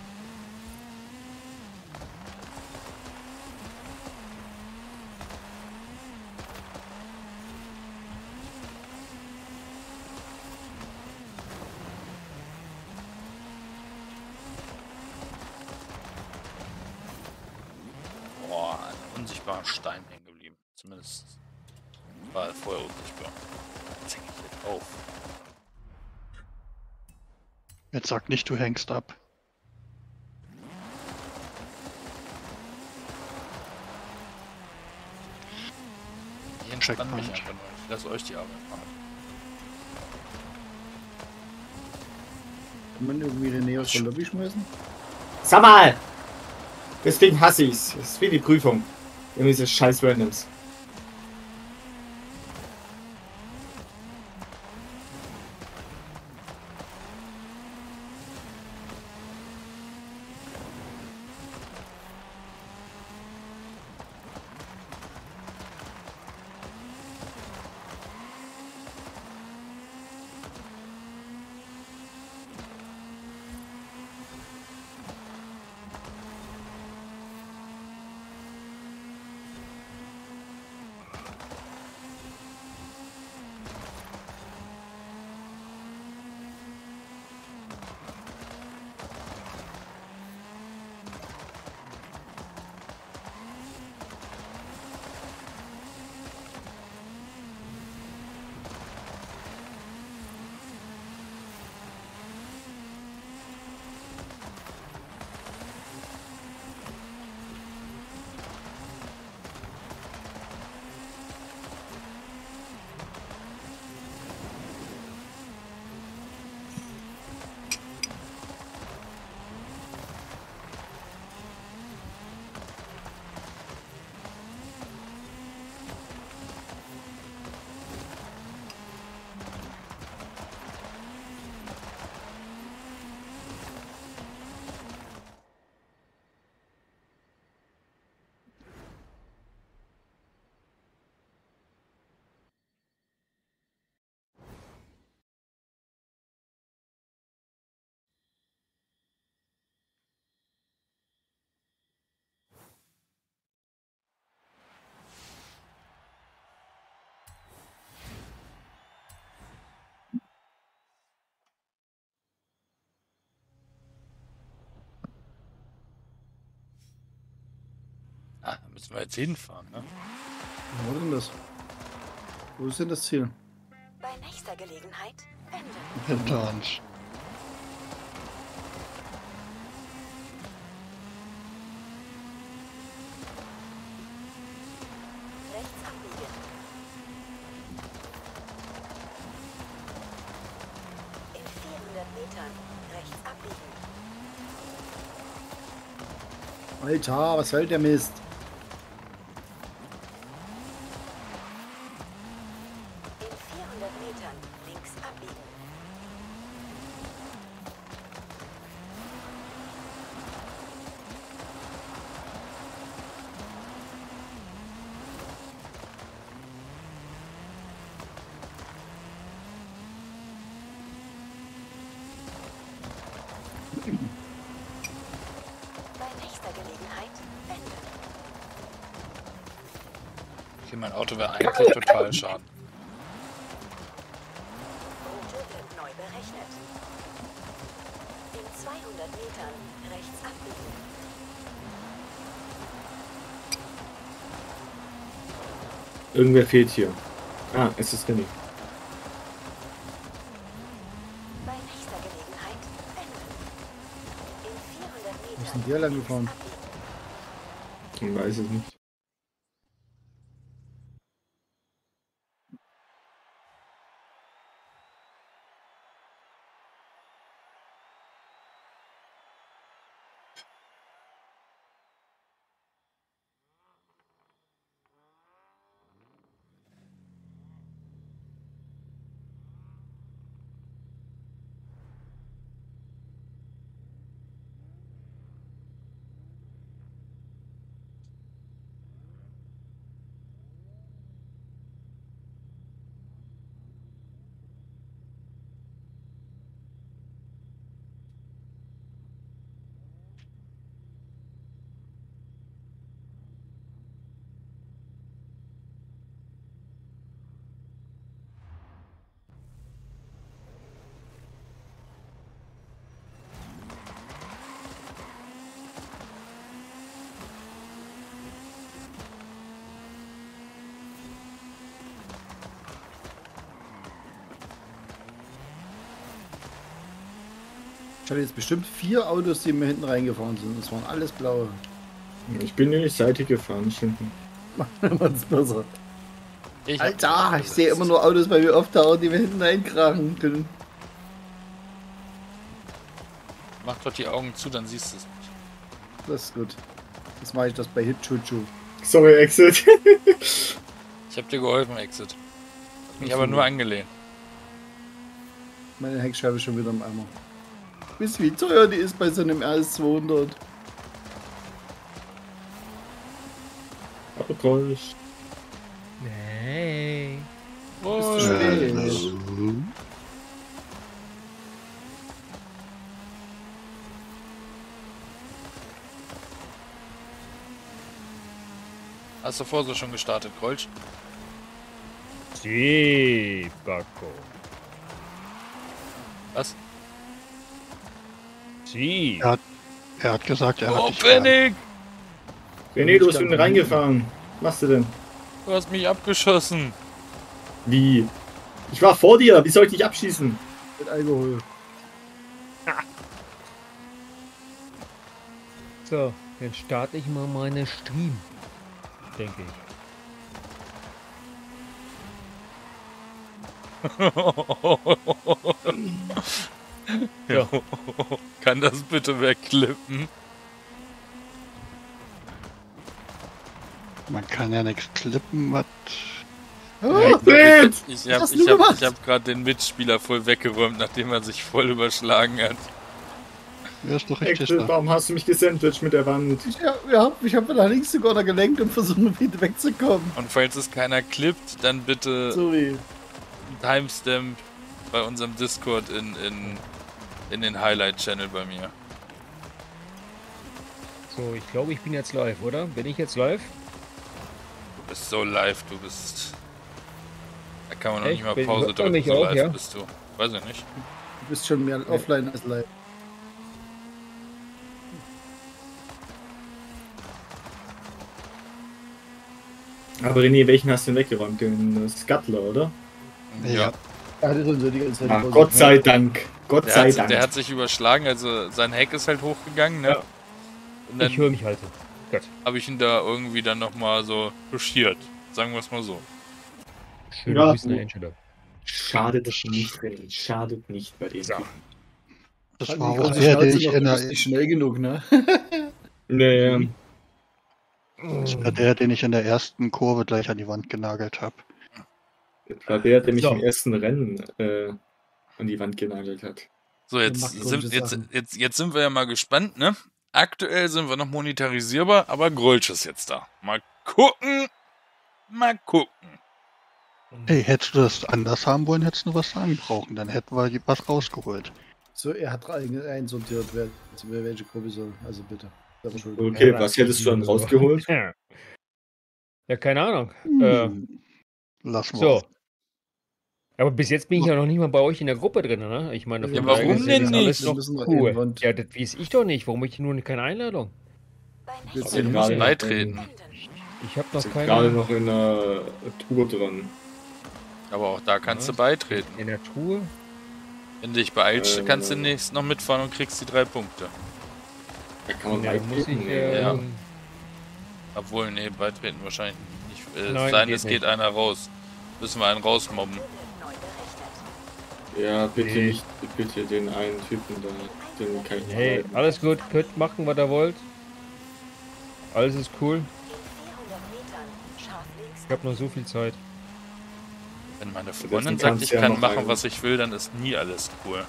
S1: Boah, ein unsichtbarer Stein hängen geblieben. Zumindest war er vorher unsichtbar. Jetzt hänge ich jetzt auf.
S3: Jetzt sag nicht, du hängst ab.
S1: Ich entspanne mich
S3: Checkpoint.
S1: einfach nur. Ich lasse euch die Arbeit machen.
S4: Kann man irgendwie René aus der Lobby schmeißen?
S2: Sag mal! Deswegen hasse ich's. Das ist wie die Prüfung. Irgendwie diese scheiß Randoms.
S1: Müssen wir jetzt hinfahren, ne?
S4: Wo ist denn das? Wo ist denn das Ziel?
S5: Bei nächster Gelegenheit wenden.
S3: Hinter uns.
S5: Rechts abbiegen. In 400 Metern rechts abbiegen.
S4: Alter, was soll der Mist?
S5: In 400 Metern links abbiegen. Bei nächster Gelegenheit wenden.
S1: Okay, mein Auto wäre eigentlich total schade.
S5: Route wird neu berechnet. In 200 Metern rechts abbiegen.
S2: Irgendwer fehlt hier. Ah, es ist René.
S5: Bei nächster Gelegenheit wenden. In 400 Metern
S4: Wo ist denn der lang gefahren?
S2: Ich weiß es nicht.
S4: Ich hatte jetzt bestimmt 4 Autos, die mir hinten reingefahren sind. Das waren alles blaue.
S2: Ich bin nämlich Seite gefahren, nicht hinten.
S4: Macht's besser.
S1: Ich hab-
S4: Alter, ich sehe immer nur Autos bei mir auftauchen, die mir hinten reinkrachen können.
S1: Mach doch die Augen zu, dann siehst du es nicht.
S4: Das ist gut. Das mache ich das bei Hitchuchu.
S2: Sorry, Exit.
S1: Ich hab dir geholfen, Exit. Hab mich aber nur angelehnt.
S4: Meine Heckscheibe ist schon wieder im Eimer. Wisst ihr, wie teuer die ist bei so einem RS200?
S2: Aber Kolch.
S6: Nee.
S1: Oh,
S4: spät.
S1: hast du Forsa schon gestartet, Krolsch?
S6: Si, Paco.
S1: Was?
S6: Si.
S3: Er hat gesagt, er hat
S1: Oh,
S3: dich gern.
S1: Panic!
S2: René, du bist hinten reingefahren. Was machst du denn?
S1: Du hast mich abgeschossen.
S2: Wie? Ich war vor dir. Wie soll ich dich abschießen?
S4: Mit Alkohol.
S6: So, dann starte ich mal meine Stream. Denke ich.
S1: Ja. Kann das bitte wegklippen?
S3: Man kann ja nichts klippen, was.
S4: Oh,
S2: Fred!
S1: Ich
S4: Was
S1: hab,
S4: hast
S1: ich
S4: du
S1: hab,
S4: gemacht?
S1: ich hab gerade den Mitspieler voll weggeräumt, nachdem er sich voll überschlagen hat.
S3: Ja, ist doch richtig.
S2: Exit, warum hast du mich gesandwiched mit der Wand?
S4: ich hab nach links sogar noch gelenkt und versucht, wieder wegzukommen.
S1: Und falls es keiner klippt, dann bitte
S4: Sorry.
S1: Timestamp bei unserem Discord in den Highlight-Channel bei mir.
S6: So, ich glaube, ich bin jetzt live, oder? Bin ich jetzt live?
S1: Du bist so live, du bist... Da kann man noch
S6: Echt?
S1: nicht mal
S6: Bin-
S1: Pause
S6: hört man
S1: drücken,
S6: mich
S1: so
S6: auch,
S1: live
S6: ja?
S1: bist du. Weiß ich nicht.
S4: Du bist schon mehr offline als live.
S2: Aber René, welchen hast du denn weggeräumt? Den Scuttler, oder?
S3: Ja.
S4: Er hatte so die ganze Zeit
S2: Ah,
S4: vor
S2: Gott
S4: sich,
S2: sei
S4: ne?
S2: Dank. Gott sei Dank.
S1: Der hat sich überschlagen, also sein Heck ist halt hochgegangen, ne?
S6: Ja.
S1: Und dann
S6: Ich höre mich halt. Gott.
S1: habe ich ihn da irgendwie dann nochmal so touchiert. Sagen wir es mal so.
S6: Schöne
S2: Ja,
S6: Grüße nach Angela.
S2: Schadet nicht, René. Schadet nicht bei den
S6: So.
S2: Typen.
S3: Das
S4: Halt
S3: war
S4: nicht
S3: auch
S4: große
S3: der,
S4: Schnauze
S3: den ich
S4: noch,
S3: in
S4: du
S3: der,
S4: bist nicht schnell genug, ne?
S2: Naja.
S3: das war der, den ich in der ersten Kurve gleich an die Wand genagelt habe.
S2: Das war der mich
S6: So.
S2: im ersten Rennen an die Wand genagelt hat.
S1: So,
S4: Der macht komische Sachen.
S1: jetzt sind wir ja mal gespannt, ne? Aktuell sind wir noch monetarisierbar, aber Grölsch ist jetzt da. Mal gucken. Mal gucken.
S3: Hey, hättest du das anders haben wollen, hättest du was sagen brauchen. Dann hätten wir was rausgeholt.
S4: So, er hat einsortiert, wer welche Gruppe soll. Also bitte. Selber schuld.
S2: Okay, was hättest du dann rausgeholt?
S6: Ja, keine Ahnung.
S3: Lassen wir
S6: So.
S3: aus.
S6: Aber bis jetzt bin ich ja noch nicht mal bei euch in der Gruppe drin, ne? Ich meine,
S4: Ja,
S6: von
S1: warum
S6: daher ist ja
S1: denn
S6: das alles
S1: nicht?
S4: Wir
S6: noch
S4: müssen noch
S6: cool.
S4: irgendwann-
S6: Ja, das weiß ich doch nicht. Warum ich nur keine Einladung?
S5: Beim
S4: Willst
S5: nächsten
S4: du
S2: gerade
S4: nicht
S1: beitreten?
S6: Ich habe noch
S2: Sind gerade
S6: keine
S2: noch in der Tour dran.
S1: Aber auch da kannst du
S6: Was?
S1: beitreten.
S6: in der Tour.
S1: Wenn du dich beeilst, kannst du demnächst noch mitfahren und kriegst die 3 Punkte.
S2: Da kann man
S6: Ja, da muss ich
S2: beitreten.
S1: Ja. Obwohl, nee, beitreten wahrscheinlich nicht.
S6: Nein,
S1: Sein,
S6: geht
S1: es
S6: nicht.
S1: geht einer raus. Müssen wir einen rausmobben.
S5: neu berechnet.
S2: Ja, bitte
S6: Nee.
S2: nicht, bitte den einen Typen da, den kann ich nicht
S6: Hey,
S2: leiden.
S6: alles gut, könnt machen, was ihr wollt. Alles ist cool.
S5: In 400 Metern scharf links.
S6: Ich habe noch so viel Zeit.
S1: Wenn meine
S2: Deswegen
S1: Freundin sagt,
S2: kannst
S1: ich
S2: du ja
S1: kann
S2: noch
S1: machen,
S2: einen-
S1: was ich will, dann ist nie alles cool.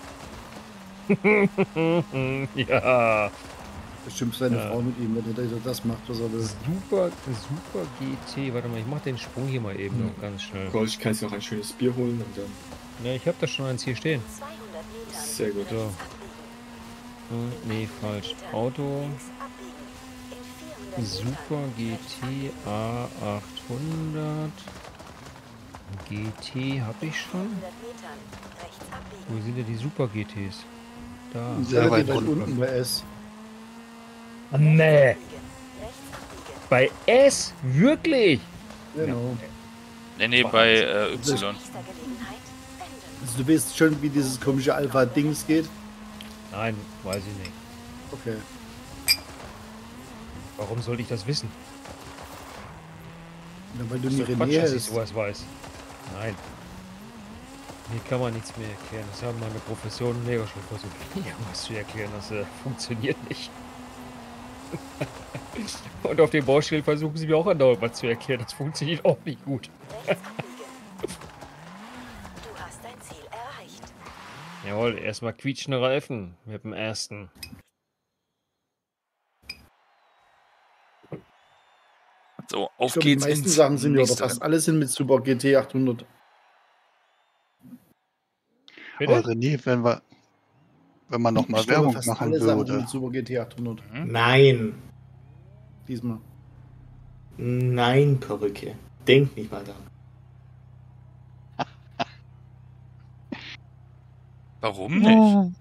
S6: Ja.
S4: Bestimmt seine
S6: Ja.
S4: Frau mit ihm, wenn er das macht, was er will.
S6: Super GT. Warte mal, ich mach den Sprung hier mal eben noch ganz schnell.
S2: Gold, ich kann jetzt noch ein schönes Bier holen und dann.
S6: Ja, ich habe da schon eins hier stehen.
S5: 200 Metern
S2: Sehr gut.
S6: So.
S5: abbiegen.
S6: Nee, falsch. Auto.
S5: Links abbiegen. In 400
S6: Super
S5: Metern
S6: GT A800. GT habe ich schon.
S5: 100 Metern rechts abbiegen.
S6: Wo sind denn die Super GTs? Da.
S3: Sehr
S4: Relativ
S3: weit
S4: weit
S3: unten.
S4: unten bei S.
S6: Nee.
S5: Rechts abbiegen.
S6: Bei S? Wirklich?
S4: Genau.
S1: Nee, bei Y.
S5: Nächster Gelegenheit wenden.
S4: Also du weißt schon, wie dieses komische Alpha-Dings geht?
S6: Nein, weiß ich nicht.
S4: Okay.
S6: Warum sollte ich das wissen?
S4: Ja, weil du
S6: Das
S4: nie
S6: ist doch Quatsch,
S4: René
S6: dass ich
S4: ist.
S6: sowas weiß. Nein. Mir kann man nichts mehr erklären. Das haben meine Professoren mega schon versucht, mir was zu erklären. Das funktioniert nicht. Und auf dem Baustellen versuchen sie mir auch andauernd was zu erklären. Das funktioniert auch nicht gut.
S5: Rechts abbiegen. Du hast dein Ziel erreicht.
S6: Jawohl, erstmal quietschende Reifen mit dem ersten.
S1: So, auf
S4: Ich glaube, die
S1: geht's
S4: meisten
S1: ins
S4: Sachen sind ja, oder
S1: nächste
S4: fast alle sind mit Super GT 800.
S6: Bitte?
S3: Aber René, wenn man nochmal
S4: Ich glaube,
S3: Werbung
S4: fast
S3: machen
S4: alle Sachen sind
S3: würde.
S4: mit Super GT 800.
S2: Nein!
S4: Diesmal.
S2: Nein, Perücke. Denk nicht weiter.
S1: Warum nicht?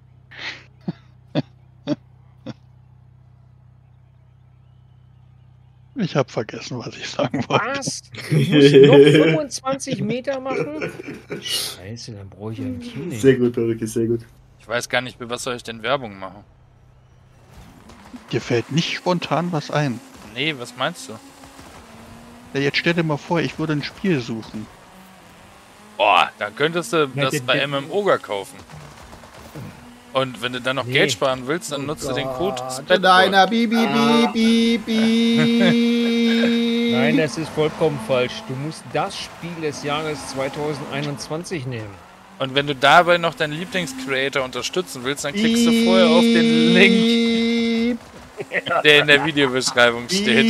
S3: Ich habe vergessen, was ich sagen wollte.
S6: Was? Ich muss noch 25 Meter machen? Scheiße, dann brauche ich ja ein Tuning.
S2: Sehr gut, Perücke, sehr gut.
S1: Ich weiß gar nicht, für was soll ich denn Werbung machen?
S3: Dir fällt nicht spontan was ein.
S1: Nee, was meinst du?
S3: Ja, jetzt stell dir mal vor, ich würde ein Spiel suchen.
S1: Boah, da könntest du
S6: Ja,
S1: das
S6: den-
S1: bei
S6: den-
S1: MMOGA kaufen. Und wenn du dann noch
S6: Nee.
S1: Geld sparen willst, dann nutzt du den Code
S4: Deiner Bi, bi, bi, bi, bi.
S6: Nein, das ist vollkommen falsch. Du musst das Spiel des Jahres 2021 nehmen.
S1: Und wenn du dabei noch deinen Lieblingscreator unterstützen willst, dann klickst du vorher auf den Link, der in der Videobeschreibung steht.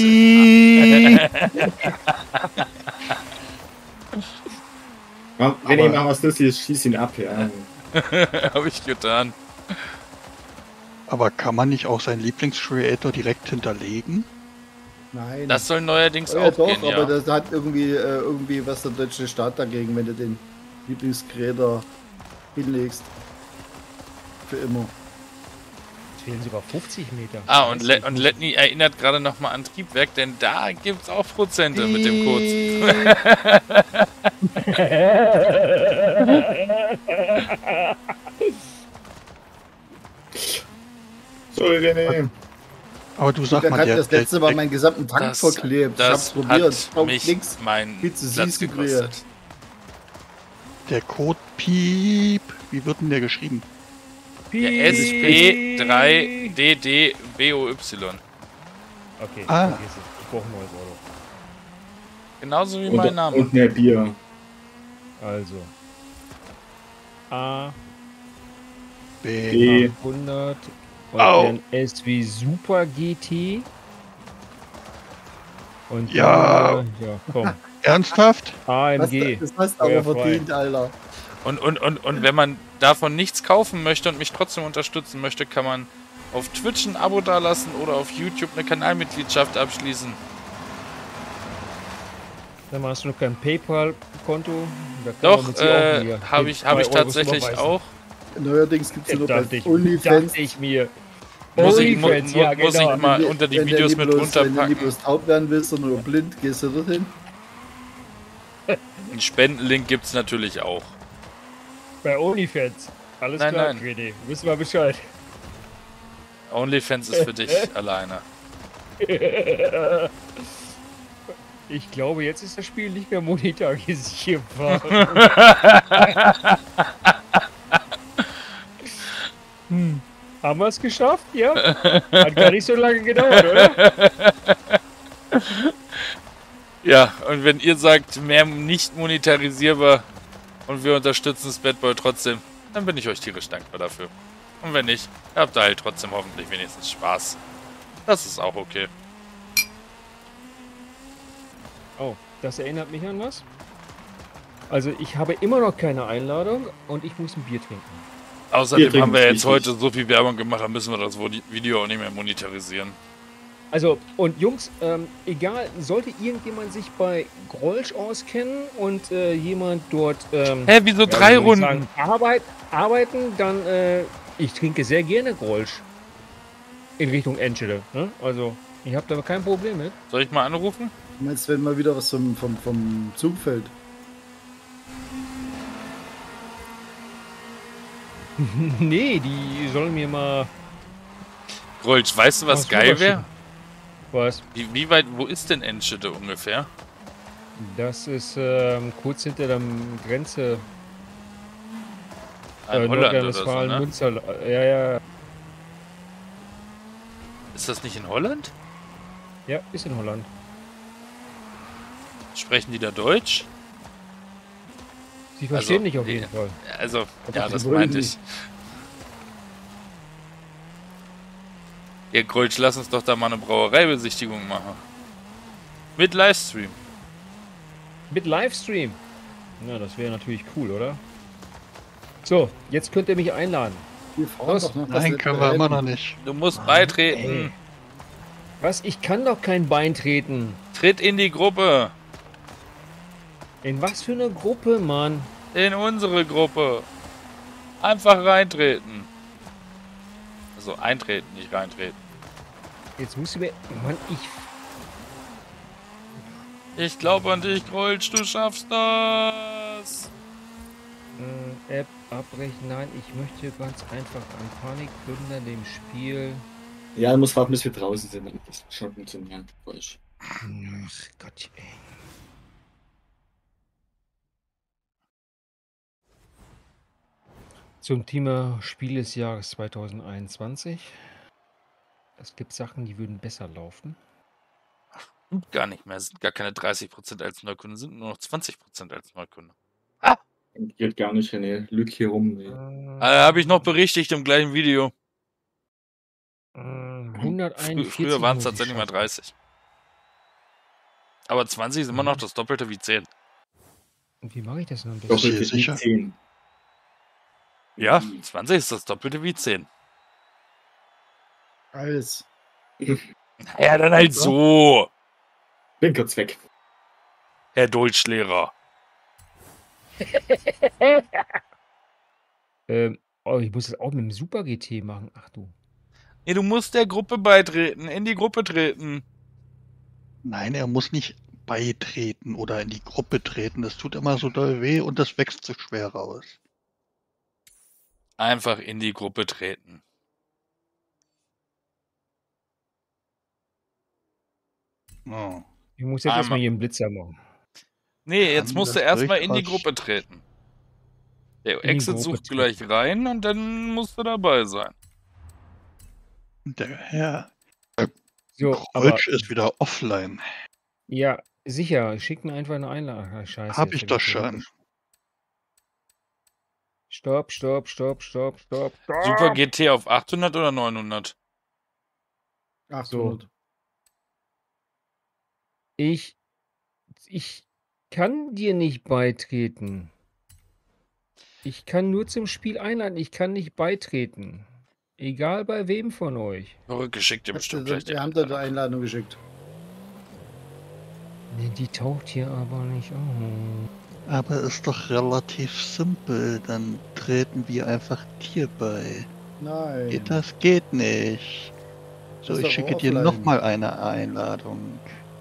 S2: René, mach was Lustiges, schieß ihn ab, ja.
S1: Habe ich getan.
S3: Aber kann man nicht auch seinen Lieblingscreator direkt hinterlegen?
S4: Nein.
S1: Das soll neuerdings
S4: ja,
S1: auch
S4: doch,
S1: gehen,
S4: aber
S1: ja.
S4: das hat irgendwie was der deutsche Staat dagegen, wenn du den Lieblingscreator hinlegst. Für immer.
S6: fehlen sogar 50 Meter.
S1: Ah, und Letny erinnert gerade nochmal an Triebwerk, denn da gibt's auch Prozente mit dem Code.
S2: Sorry, René.
S3: Aber du sag
S4: Dann
S3: mal,
S4: hat das letzte Mal meinen gesamten Tank
S1: Das-
S4: verklebt. Ich hab's
S1: Das
S4: probiert.
S1: hat mich
S4: Nix.
S1: meinen
S4: Viel zu
S1: Platz
S4: süß
S1: gekostet.
S3: der Code Piep, wie wird denn der geschrieben?
S1: Der SP3DDBOY.
S6: Okay,
S3: Ah.
S6: vergiss es. Ich brauche ein neues Auto.
S1: Genauso wie mein Name.
S2: Und mehr Bier.
S6: Also. A
S3: B.
S6: 800 und
S3: Au.
S6: dann S wie Super GT. Und
S3: Ja.
S6: dann, ja, komm.
S3: Ernsthaft?
S6: AMG.
S4: Das hast du aber
S6: Feuerfrei.
S4: verdient, Alter.
S1: Und wenn man davon nichts kaufen möchte und mich trotzdem unterstützen möchte, kann man auf Twitch ein Abo dalassen oder auf YouTube eine Kanalmitgliedschaft abschließen.
S6: Dann hast du noch kein PayPal-Konto. Da kann man
S1: Doch,
S6: mit dir auch mir
S1: habe ich
S6: 2 Euro
S1: tatsächlich
S6: überweisen.
S1: auch.
S4: Neuerdings gibt es ja noch bei
S6: Dachte
S4: OnlyFans.
S6: ich mir.
S1: Muss ich
S6: OnlyFans, ja,
S1: muss ich
S6: genau.
S1: mal unter die
S4: Wenn du
S1: Videos
S4: nie
S1: mit
S4: bloß- Wenn du nie
S1: runterpacken.
S4: bloß taub werden willst, sondern nur blind, gehst du dorthin.
S1: Einen Spendenlink gibt es natürlich auch.
S6: Bei OnlyFans. Alles
S1: Nein,
S6: klar,
S1: nein.
S6: René. Wissen wir Bescheid.
S1: OnlyFans ist für dich alleine.
S6: Ich glaube, jetzt ist das Spiel nicht mehr monetarisierbar. Haben wir es geschafft? Ja? Hat gar nicht so lange gedauert, oder?
S1: Ja, und wenn ihr sagt, mehr nicht monetarisierbar und wir unterstützen das Bad Boy trotzdem, dann bin ich euch tierisch dankbar dafür. Und wenn nicht, habt ihr halt trotzdem hoffentlich wenigstens Spaß. Das ist auch okay.
S6: Oh, das erinnert mich an was. Also ich habe immer noch keine Einladung und ich muss ein Bier trinken.
S1: Außerdem
S2: Bier
S1: haben wir
S2: trinken
S1: jetzt
S2: ist wichtig.
S1: heute so viel Werbung gemacht, dann müssen wir das Video auch nicht mehr monetarisieren.
S6: Also, und Jungs, egal, sollte irgendjemand sich bei Grolsch auskennen und jemand dort
S1: Hä, wieso 3
S6: wie soll ich
S1: Runden?
S6: sagen, arbeiten, dann ich trinke sehr gerne Grolsch in Richtung Enschede. Ne? Also, ich habe da kein Problem mit.
S1: Soll ich mal anrufen?
S4: Du meinst, wenn mal wieder was vom Zug fällt?
S6: Nee, die sollen mir mal
S1: Rolch, weißt du, was geil wäre?
S6: was.
S1: Wie weit, wo ist denn Enschede ungefähr?
S6: Das ist kurz hinter der Grenze
S1: An Holland oder so,
S6: Nordrhein-Westfalen,
S1: ne?
S6: Münster. Ja,
S1: Ist das nicht in Holland?
S6: ja, ist in Holland.
S1: Sprechen die da Deutsch?
S6: Sie verstehen
S1: Also,
S6: dich auf jeden Fall.
S1: Also, ja,
S4: die
S1: das
S4: wollen
S1: meinte ich. Ja, Grolsch, lass uns doch da mal eine Brauereibesichtigung machen. Mit Livestream.
S6: Mit Livestream. Na, das wäre natürlich cool, oder? So, jetzt könnt ihr mich einladen.
S4: Wir fahren
S6: Was?
S4: doch noch das
S3: Nein,
S4: letzte
S3: können wir immer
S4: Rennen.
S3: noch nicht.
S1: Du musst beitreten.
S6: Was? Ich kann doch kein Bein treten.
S1: Tritt in die Gruppe.
S6: In was für eine Gruppe, Mann?
S1: In unsere Gruppe. Einfach reintreten. Also eintreten, nicht reintreten.
S6: Jetzt musst du mir... Mann,
S1: Ich glaube an dich, Grolsch, du schaffst das.
S6: App abbrechen. Nein, ich möchte ganz einfach an Panikplünder dem Spiel...
S2: Ja, du musst warten, bis wir draußen sind, damit das schon funktioniert. Falsch.
S6: Ach Gott, ey. Zum Thema Spiel des Jahres 2021. Es gibt Sachen, die würden besser laufen.
S1: Gar nicht mehr. Es sind gar keine 30% als Neukunde, sind nur noch 20% als Neukunde.
S2: Geht gar nicht, René. Lüg hier rum. Nee.
S1: Habe ich noch berichtigt im gleichen Video.
S6: 141
S1: Früher waren es
S6: muss ich
S1: tatsächlich mal
S6: schaffen.
S1: 30. Aber 20 ist immer noch das Doppelte wie 10.
S6: Und wie mache ich das denn am besten?
S3: Doch.
S2: Doppelte
S3: sicher?
S2: 10.
S1: Ja, 20 ist das Doppelte wie 10.
S4: Alles.
S1: Ja, dann halt so,
S2: Bin kurz weg.
S1: Herr Deutschlehrer.
S6: Oh, ich muss das auch mit dem Super GT machen. Ach du.
S1: Nee, du musst der Gruppe beitreten, in die Gruppe treten.
S3: Nein, er muss nicht beitreten oder in die Gruppe treten. Das tut immer so doll weh und das wächst so schwer raus.
S1: Einfach in die Gruppe treten.
S3: Oh.
S6: Ich muss jetzt
S1: Einmal.
S6: erstmal hier einen Blitzer machen.
S1: Nee, jetzt
S3: Kann
S1: musst du
S3: das
S1: erstmal in die
S3: durchaus-
S1: Gruppe treten. Der
S6: In die
S1: Exit
S6: Gruppe
S1: sucht gleich rein und dann musst du dabei sein.
S3: Der Herr
S6: So, aber
S3: Kreutsch ist wieder offline.
S6: ja, sicher, schick mir einfach eine Einladung. Ah, scheiße,
S3: Hab
S6: jetzt
S3: ich
S6: hab
S3: doch
S6: vergessen.
S3: schon.
S6: Stopp, stopp, stopp, stopp, stopp, stopp.
S1: Super GT auf 800 oder 900?
S4: 800.
S6: Ich kann dir nicht beitreten. Ich kann nur zum Spiel einladen. Ich kann nicht beitreten. Egal bei wem von euch.
S1: Zurückgeschickt dir bestimmt gleich die
S4: Wir haben da die
S1: Einladung.
S4: Einladung geschickt.
S6: Nee, die taucht hier aber nicht auf.
S3: Aber ist doch relativ simpel. Dann treten wir einfach dir bei.
S4: Nein.
S3: Geht das? Geht nicht. So,
S4: Das ist
S3: ich
S4: doch
S3: schicke dir
S4: offline.
S3: nochmal eine Einladung.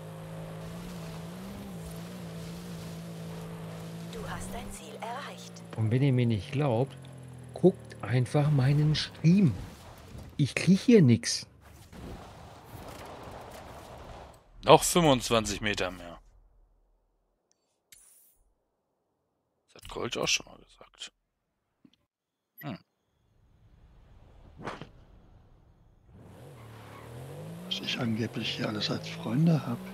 S5: Du hast dein Ziel erreicht.
S6: Und wenn ihr mir nicht glaubt, guckt einfach meinen Stream. Ich krieg hier nix.
S1: Noch 25 Meter mehr. Das hat Gold auch schon mal gesagt.
S3: Was ich angeblich hier alles als Freunde habe.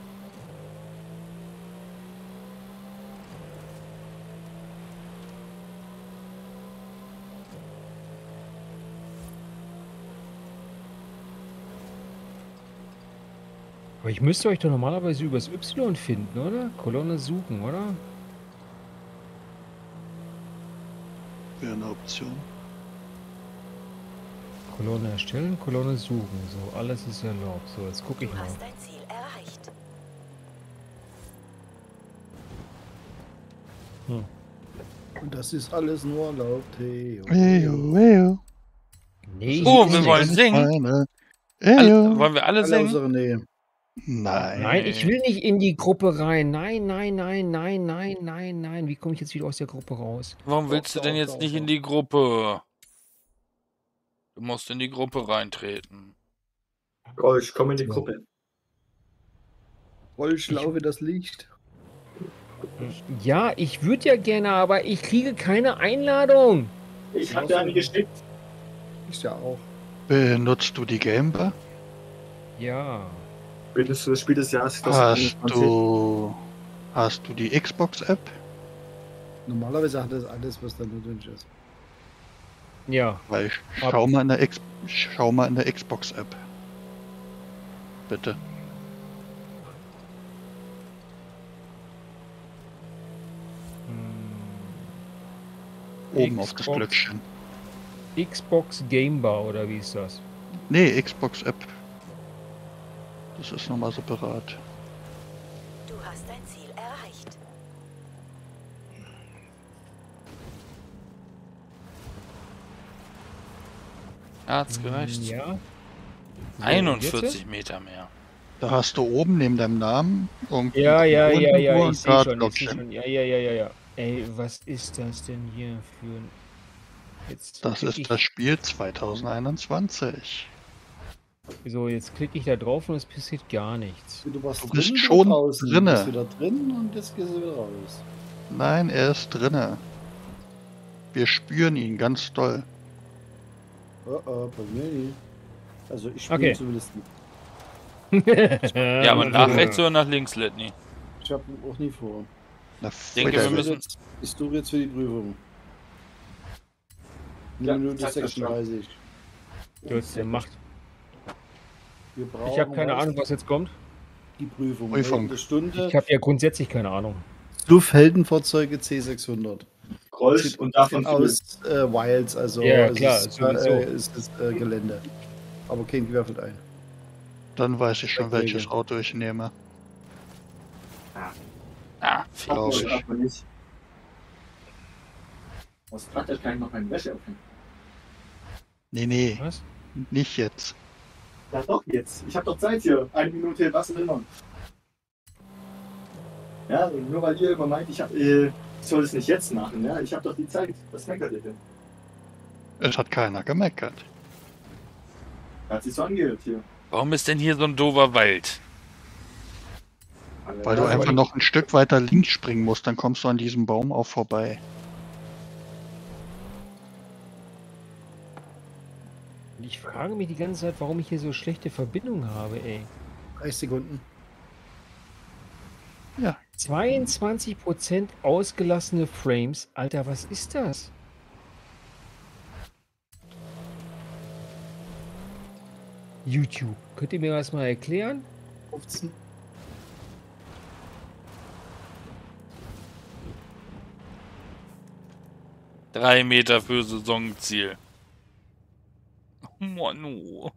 S6: Aber ich müsste euch doch normalerweise übers Y finden, oder? Kolonne suchen, oder?
S3: Wäre eine Option.
S6: Kolonne erstellen, Kolonne suchen. So, alles ist erlaubt. So, jetzt gucke ich
S5: Du
S6: mal.
S5: hast dein Ziel erreicht.
S4: Und das ist alles nur erlaubt. Hey,
S3: Eyo.
S6: Nee,
S1: Oh,
S6: hier
S1: wir
S6: ist
S1: wollen
S6: nichts.
S1: singen.
S3: Eyo.
S1: Wollen wir alle
S4: Alle
S1: singen?
S4: außer René.
S3: Nein.
S6: Nein, ich will nicht in die Gruppe rein. Nein, nein, nein, nein, nein, nein, nein. Wie komme ich jetzt wieder aus der Gruppe raus?
S1: Warum willst du denn jetzt nicht in die Gruppe? Du musst in die Gruppe reintreten.
S2: Gold, komm in die
S6: So.
S2: Gruppe.
S4: Voll schlau wie das Licht.
S6: Ja, ich würde ja gerne, aber ich kriege keine Einladung.
S2: Ich hab dir eine geschickt.
S4: Ich ja auch.
S3: Benutzt du die Gamebar?
S6: Ja.
S2: Spielst du das Spiel des Jahres
S3: Hast
S2: 2021?
S3: du die Xbox-App?
S4: Normalerweise hat das alles, was da nötig ist.
S6: Ja.
S3: Weil schau mal in der Xbox-App. Bitte. Oben auf das
S6: Xbox.
S3: Glöckchen.
S6: Xbox Gamebar oder wie ist das?
S3: Nee, Xbox-App. Das ist nochmal separat.
S5: Du hast dein Ziel erreicht.
S1: Hat's gereicht?
S6: Ja. So,
S1: 41 Meter mehr.
S3: Da hast du oben neben deinem Namen irgendwie
S6: Ja, ja,
S3: die
S6: ja, ja,
S3: Uhr
S6: ich
S3: und
S6: sehe
S3: da
S6: schon, ich sehe
S3: Glöckchen.
S6: schon. Ja, ja, ja, ja, ja. Ey, was ist das denn hier für ein... Jetzt
S3: Das
S6: klick
S3: ist das Spiel 2021.
S6: So, jetzt klicke ich da drauf und es passiert gar nichts.
S4: Du warst
S3: Du bist
S4: drin oder
S3: schon
S4: draußen?
S3: drinne.
S4: Du bist wieder drin und jetzt gehst du wieder raus.
S3: Nein, er ist drinne. Wir spüren ihn ganz doll.
S4: Oh, bei mir nicht. Also ich spiele
S6: Okay.
S4: zumindest nicht.
S1: Ja, aber nach rechts oder nach links, Letni?
S4: Ich habe auch nie vor.
S3: Na,
S1: Denke,
S3: Frieda,
S1: wir müssen-
S4: Ich suche jetzt für die Prüfung.
S2: Ja,
S4: Minute
S2: sag das schon.
S4: 36.
S6: Du hast ja Macht.
S4: Wir brauchen
S6: Ich habe keine Ahnung, was jetzt kommt.
S4: Die Prüfung.
S3: Prüfung.
S4: Eine Stunde.
S6: Ich habe ja grundsätzlich keine Ahnung.
S4: Luftheldenfahrzeuge C600.
S2: Gold
S4: Sieht
S2: und davon
S4: aus Wilds, also
S6: Ja,
S4: es
S6: klar,
S4: ist,
S6: sowieso.
S4: ist das Gelände. Aber kein gewürfelt ein.
S3: dann weiß ich schon,
S4: Wegwege.
S3: welches Auto ich nehme.
S1: Ah,
S3: Glaub ich.
S2: aber nicht. Was praktisch kann ich noch meine Wäsche aufhängen?
S3: Nee,
S6: Was?
S3: nicht jetzt.
S2: Ja doch jetzt. Ich habe doch Zeit hier. 1 Minute, was auch immer. Ja, nur weil ihr immer meint, ich soll es nicht jetzt machen. Ja, ich habe doch die Zeit. Was meckert ihr denn?
S3: Es hat keiner gemeckert.
S2: Hat sich so angehört hier.
S1: Warum ist denn hier so ein doofer Wald?
S3: Weil du
S2: Ja,
S3: einfach noch ein Stück weiter links springen musst, dann kommst du an diesem Baum auch vorbei.
S6: Und ich frage mich die ganze Zeit, warum ich hier so schlechte Verbindung habe, ey.
S4: 30 Sekunden.
S6: 22% ausgelassene Frames. Alter, was ist das? YouTube. Könnt ihr mir das mal erklären?
S4: 15.
S1: Drei Meter für Saisonziel. Manu.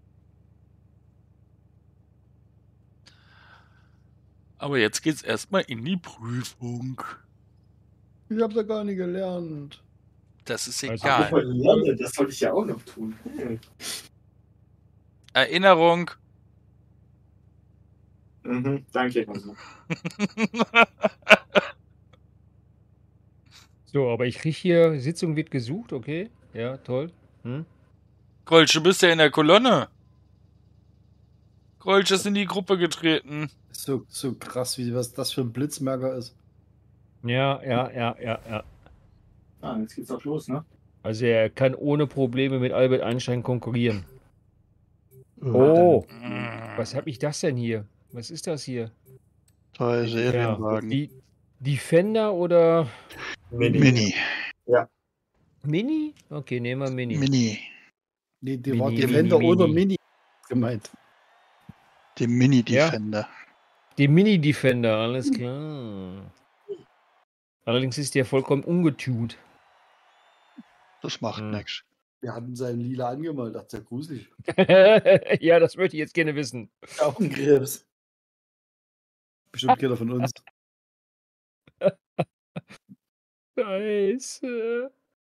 S1: Aber jetzt geht's erstmal in die Prüfung.
S4: Ich hab da gar nicht gelernt.
S1: Das ist
S6: Also,
S1: egal.
S2: Das sollte ich ja auch noch tun.
S1: Erinnerung.
S2: Mhm, danke.
S6: So, aber ich kriege hier, Sitzung wird gesucht, okay. Ja, toll. Hm?
S1: Grolsch, du bist ja in der Kolonne. Grolsch ist in die Gruppe getreten.
S4: So krass, wie was das für ein Blitzmerker ist.
S6: Ja.
S2: Ah, jetzt geht's auch los, ne?
S6: Also er kann ohne Probleme mit Albert Einstein konkurrieren.
S3: Oh.
S6: Was habe ich das denn hier? Was ist das hier?
S3: Zwei Serienwagen.
S6: Die Defender oder
S3: Mini.
S6: Mini? Okay, nehmen wir Mini.
S3: Mini.
S4: Nee, die
S6: Mini,
S4: war
S6: Mini,
S4: Defender
S6: Mini.
S4: oder Mini gemeint.
S3: Die Mini-Defender.
S6: Die Mini-Defender, alles klar. Allerdings ist der vollkommen ungetuned.
S3: Das macht
S6: Hm.
S3: nichts.
S4: Wir hatten seinen lila angemalt, das ist ja gruselig.
S6: Ja, das möchte ich jetzt gerne wissen.
S4: Augenkrebs. Bestimmt keiner von uns.
S6: Scheiße.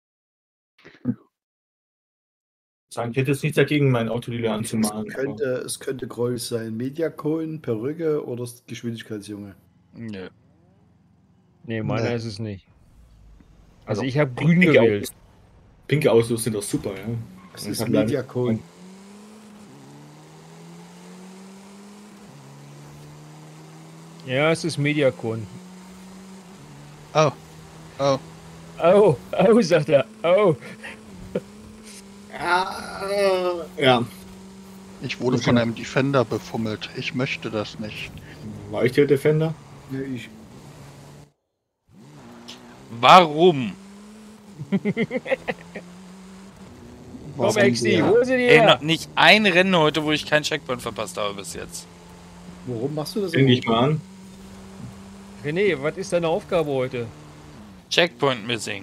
S2: Sagen, ich hätte jetzt nichts dagegen, mein Auto lila anzumalen.
S4: Es könnte Grolsch sein. Mediacon, Perücke oder Geschwindigkeitsjunge.
S1: Nö.
S6: Nee, meiner
S3: Nee.
S6: ist es nicht. Also
S2: Also,
S6: ich habe grün
S2: pinke
S6: gewählt.
S2: Pinke Autos sind doch super, ja.
S4: Es
S2: Und
S4: ist
S2: haben dann-
S4: Mediacon.
S6: Ja, es ist Mediacon.
S3: Oh. Oh.
S6: Oh, sagt er. Oh.
S2: Ja,
S3: Ich wurde von einem Defender befummelt. Ich möchte das nicht.
S2: war ich der Defender?
S4: Ja, ich.
S1: Warum?
S6: Komm, Exi, hol sie dir
S1: Ey,
S6: her.
S1: noch nicht ein Rennen heute, wo ich keinen Checkpoint verpasst habe bis jetzt.
S4: Warum machst du das?
S2: Fäng dich mal an.
S6: René, was ist deine Aufgabe heute?
S1: Checkpoint missing.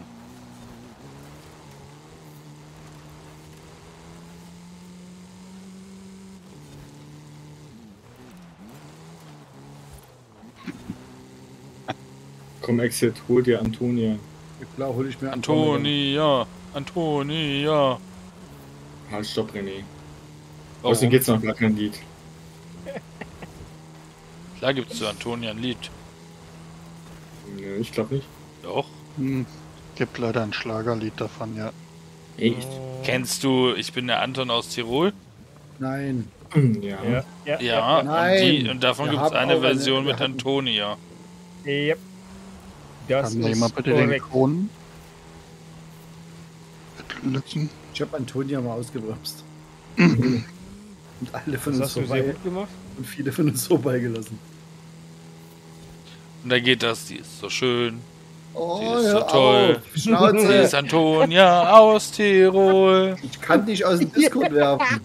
S2: Komm, Exit, hol dir Antonia.
S4: Klar, hol ich mir
S1: Antonia. Antonia.
S2: Halt, stopp, René.
S1: Warum?
S2: Außerdem geht's noch gar kein Lied.
S1: Klar gibt's zu Antonia ein Lied.
S2: Nö, ich glaube nicht.
S1: Doch.
S3: Gibt leider ein Schlagerlied davon, ja.
S2: Echt?
S1: Kennst du Ich bin der Anton aus Tirol?
S4: Nein.
S2: Ja.
S1: Ja,
S4: Nein.
S1: und davon
S4: Wir
S1: gibt's
S4: haben
S1: eine
S4: auch
S1: Version
S4: wir
S1: mit
S4: hatten-
S1: Antonia.
S6: Yep. Das
S3: Kann mir
S6: ist
S3: jemand bitte den
S6: korrekt.
S3: Ton lücken?
S4: Ich habe Antonia mal ausgebremst. Und alle von
S6: Das
S4: uns
S6: hast du sehr
S4: vorbei
S6: gut gemacht.
S4: und viele von uns vorbeigelassen.
S1: Und da geht das, die ist so schön.
S4: Oh,
S1: Die ist so
S4: hör
S1: toll.
S4: auf.
S1: Die
S4: Schnauze.
S1: ist Antonia aus Tirol.
S4: Ich kann dich aus dem Discord werfen.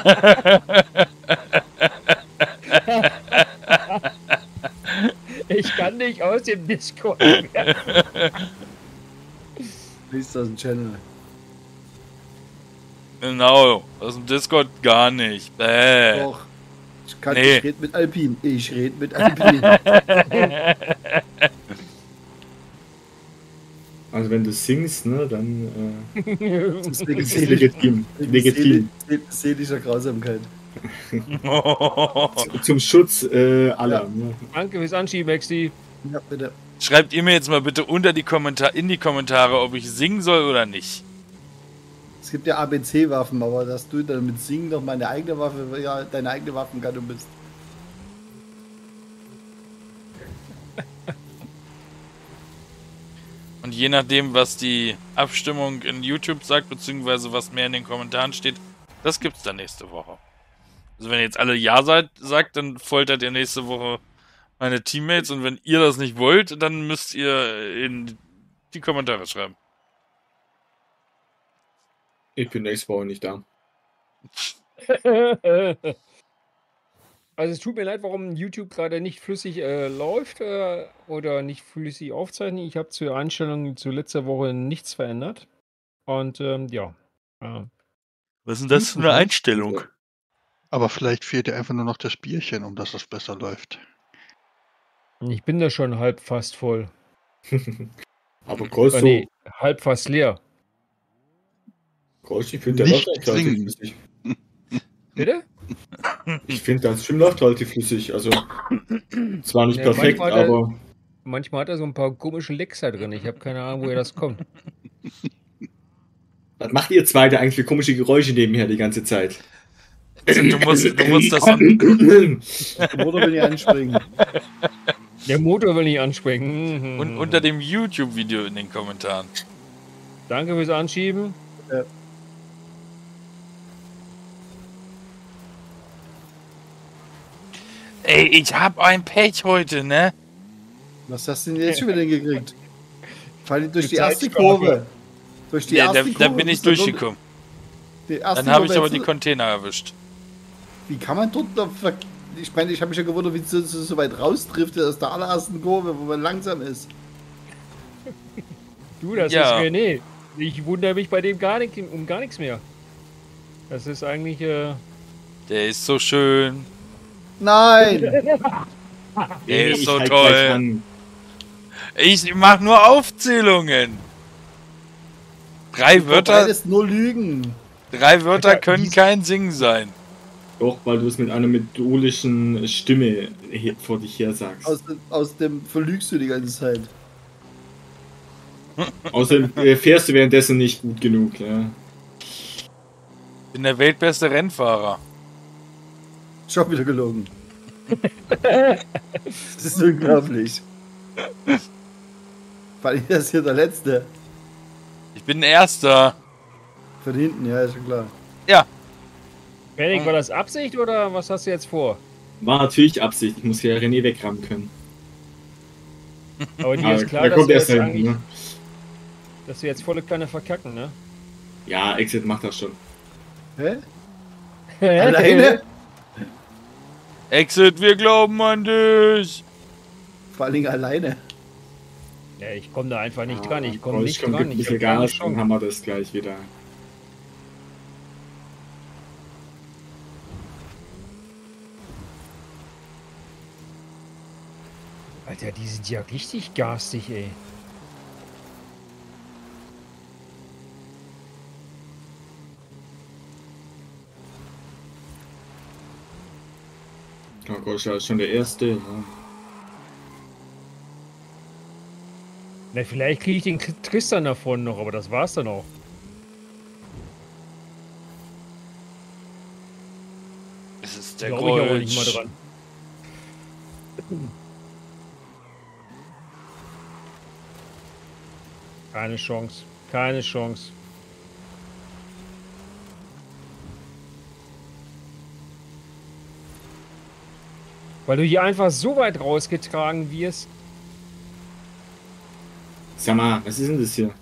S6: Ich kann dich aus dem Discord.
S4: Liest aus dem Channel.
S1: Genau, aus dem Discord gar nicht. Bäh.
S4: Doch. Ich rede mit Alpin. Ich rede mit Alpin.
S2: Also wenn du singst, ne, dann
S4: Das ist
S2: ist es legitim. Legitim.
S4: Seelischer Grausamkeit.
S2: Zum Schutz aller.
S4: Ja.
S2: Ne?
S6: Danke fürs Anschieben, Maxi.
S4: Ja, bitte.
S1: Schreibt ihr mir jetzt mal bitte in die Kommentare, ob ich singen soll oder nicht.
S4: Es gibt ja ABC-Waffen, aber dass du dann mit Singen doch meine eigene Waffe, ja, deine eigene Waffengattung bist.
S1: Und je nachdem, was die Abstimmung in YouTube sagt, beziehungsweise was mehr in den Kommentaren steht, das gibt's dann nächste Woche. Also wenn ihr jetzt alle Ja sagt, dann foltert ihr nächste Woche meine Teammates, und wenn ihr das nicht wollt, dann müsst ihr in die Kommentare schreiben.
S2: Ich bin nächste Woche nicht da.
S6: Also es tut mir leid, warum YouTube gerade nicht flüssig läuft oder nicht flüssig aufzeichnet. Ich habe zur Einstellung zu letzter Woche nichts verändert. Und ja.
S1: Was ist denn das für eine Einstellung?
S3: Aber vielleicht fehlt dir einfach nur noch das Bierchen, um dass es besser läuft.
S6: Ich bin da schon halb fast voll.
S2: Aber groß so.
S6: Nee, halb fast leer.
S2: Groß, ich finde, der
S3: Nicht
S2: läuft relativ
S3: singen.
S2: flüssig.
S6: Bitte?
S2: Ich finde, das Stream läuft relativ flüssig. Also, zwar nicht
S6: Ja,
S2: perfekt,
S6: manchmal hat er-
S2: aber
S6: Manchmal hat er so ein paar komische Lecks da drin. Ich habe keine Ahnung, woher das kommt.
S2: was macht ihr zwei da eigentlich für komische Geräusche nebenher die ganze Zeit?
S1: Du musst das...
S4: Der Motor will nicht anspringen.
S6: Der Motor will nicht anspringen.
S1: Und unter dem YouTube-Video in den Kommentaren.
S6: Danke fürs Anschieben.
S1: Ey, ich hab ein Pech heute, ne?
S4: Was hast du denn jetzt schon wieder gekriegt? Fall durch die
S6: Die
S4: erste
S6: Zeitstrafe.
S4: Kurve. Durch die
S1: Ja,
S4: erste
S1: da
S4: Kurve
S1: bin ich
S4: bist du dort-
S1: durchgekommen.
S4: die erste
S1: Dann habe ich
S4: Kurve
S1: aber
S4: jetzt-
S1: die Container erwischt.
S4: Wie kann man dort noch ich meine, ich habe mich ja gewundert, wie es so weit rausdriftet aus der allerersten Kurve, wo man langsam ist.
S6: Du, das
S1: Ja.
S6: ist René. Ich wundere mich bei dem gar nichts mehr. Das ist eigentlich,
S1: Der ist so schön.
S4: Nein!
S1: Der ist so
S2: halt
S1: toll.
S2: gleich an.
S1: Ich mach nur Aufzählungen. Drei
S4: Du
S1: Wörter
S4: verbreitest nur Lügen.
S1: können kein Singen sein.
S2: Doch, weil du es mit einer methodischen Stimme vor dich her sagst.
S4: Aus dem verlügst du die ganze Zeit.
S2: Außerdem fährst du währenddessen nicht gut genug. Ja.
S1: Bin der weltbeste Rennfahrer.
S4: Schon wieder gelogen. Das ist unglaublich. Weil ich das hier der Letzte.
S1: Ich bin Erster.
S4: Von hinten, ja, ist schon klar.
S1: Ja,
S6: Panik, war das Absicht oder was hast du jetzt vor?
S2: War natürlich Absicht. Ich muss ja René wegrammen können.
S6: Aber dir
S2: Aber
S6: ist klar,
S2: da
S6: dass
S2: kommt
S6: wir,
S2: erst
S6: jetzt
S2: hin.
S6: eigentlich,
S2: Ne?
S6: dass wir jetzt volle Kanne verkacken, ne?
S2: Ja, Exit macht das schon.
S4: Hä? Alleine?
S1: Exit, wir glauben an dich.
S4: Vor allen Dingen alleine.
S6: Ja, ich komme da einfach nicht dran. Ich komme nicht
S2: Komm,
S6: dran.
S2: gib ein
S6: Ich
S2: bisschen
S6: habe keine
S2: Gas, dann
S6: Chance.
S2: haben wir das gleich wieder.
S6: Alter, die sind ja richtig garstig, ey.
S2: Ja, Goscha ist schon der Erste. Ja.
S6: Na, vielleicht kriege ich den Tristan davon noch, aber das war's dann auch.
S1: Es ist der
S6: Glaube ich aber nicht mal
S1: Gold.
S6: dran. Keine Chance. Keine Chance. Weil du hier einfach so weit rausgetragen wirst.
S2: Sag mal, was ist denn das hier?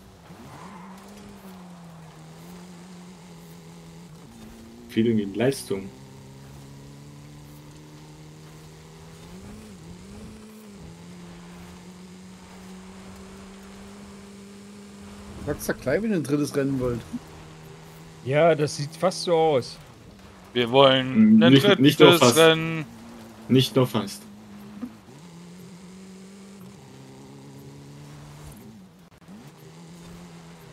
S2: Fehlt irgendwie Leistung.
S4: Sag's ja gleich, wenn ihr ein drittes Rennen wollt.
S6: Ja, das sieht fast so aus.
S1: Wir wollen ein
S2: Nicht nur
S1: drittes
S2: fast.
S1: Rennen.
S2: Nicht nur fast.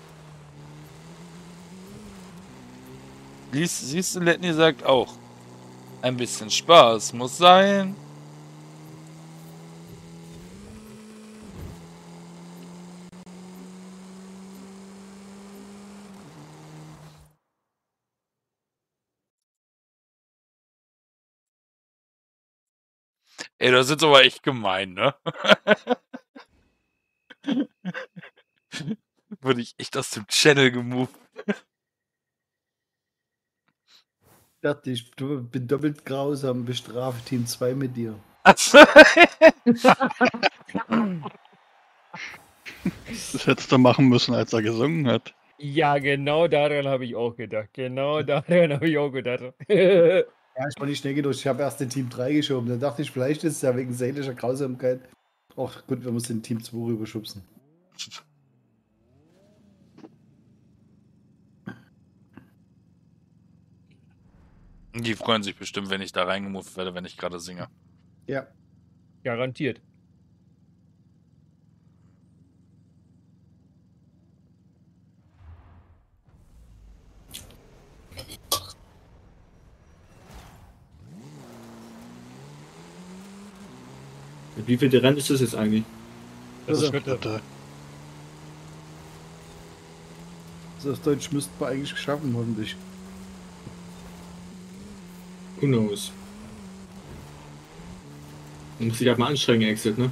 S1: Siehst du, Letny sagt auch. Ein bisschen Spaß muss sein. Ey, das ist jetzt aber echt gemein, ne? Wurde ich echt aus dem Channel gemoved.
S4: Fertig, du bin doppelt grausam, bestrafe Team 2 mit dir.
S1: Achso.
S3: Das hättest du machen müssen, als er gesungen hat.
S6: Ja, genau daran habe ich auch gedacht. Genau daran habe ich auch gedacht.
S4: Ja, ich war nicht schnell genug. Ich habe erst den Team 3 geschoben. Dann dachte ich, vielleicht ist es ja wegen seelischer Grausamkeit. Ach gut, wir müssen den Team 2 rüberschubsen.
S1: Die freuen sich bestimmt, wenn ich da reingemoved werde, wenn ich gerade singe.
S4: Ja.
S6: Garantiert.
S2: Wie viele Rennen ist das jetzt eigentlich?
S6: Das
S4: Also,
S6: ist
S3: Dritte.
S4: also auf Deutsch müssten wir eigentlich schaffen, hoffentlich.
S2: Who knows? Man muss sich halt mal anstrengen, Exit, ne?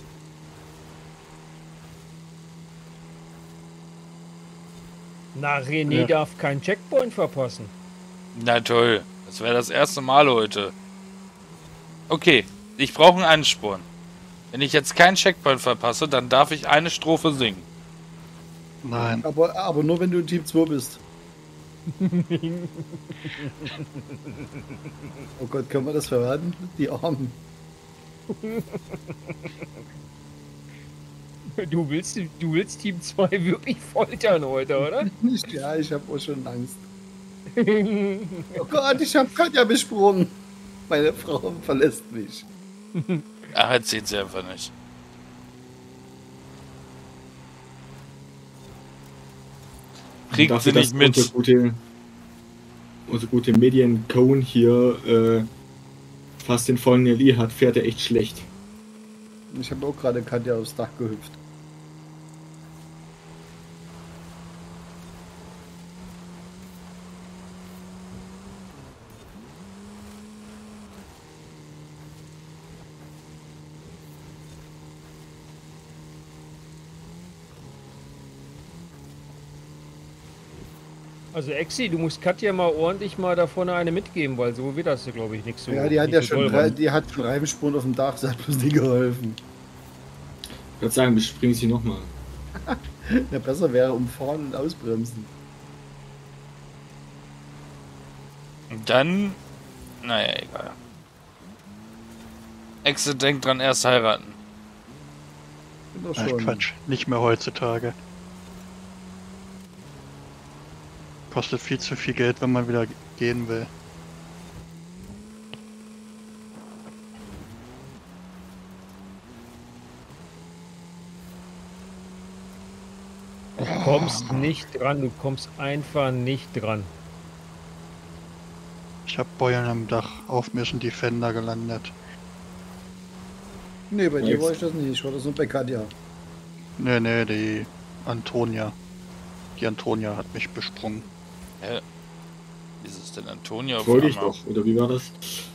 S6: Na, René
S3: Ja.
S6: darf keinen Checkpoint verpassen.
S1: Na toll, das wäre das erste Mal heute. Okay, ich brauche einen Ansporn. Wenn ich jetzt keinen Checkpoint verpasse, dann darf ich eine Strophe singen.
S3: Nein.
S4: Aber nur wenn du in Team 2 bist. Oh Gott, können wir das verraten? Die Armen.
S6: Du willst Team 2 wirklich foltern heute, oder?
S4: Ja, ich habe auch schon Angst. Oh Gott, ich habe Katja besprungen. Meine Frau verlässt mich.
S1: Ach, erzählt sie einfach nicht. Kriegt sie
S2: Dafür,
S1: nicht mit.
S2: Unser gute Medien-Cone hier fast den vollen LI hat, fährt er echt schlecht.
S4: Ich habe auch gerade Katja aufs Dach gehüpft.
S6: Also Exi, du musst Katja mal ordentlich mal da vorne eine mitgeben, weil so wird das, glaube ich, nicht so.
S4: Ja, die hat
S6: nicht
S4: ja
S6: so
S4: schon,
S6: toll,
S4: die hat schon Reifenspuren auf dem Dach, das hat bloß nie geholfen.
S2: Ich würde sagen, bespringen sie nochmal.
S4: Ja, besser wäre umfahren und ausbremsen.
S1: Und dann, naja, egal. Exit denkt dran, erst heiraten.
S4: Bin doch
S3: Ach,
S4: schon.
S3: Quatsch. Nicht mehr heutzutage. Kostet viel zu viel Geld, wenn man wieder gehen will.
S6: Du kommst nicht dran, du kommst einfach nicht dran.
S3: Ich hab Beulen am Dach. Auf mir sind die Fender gelandet.
S4: Nee, bei dir
S2: Jetzt.
S4: war ich das nicht. Ich war das nur bei Katja.
S3: Nee, die Antonia. Die Antonia hat mich besprungen.
S1: Hä? Wie ist es denn, Antonio? auf
S2: Wollte ich
S1: einmal?
S2: doch, oder wie war das?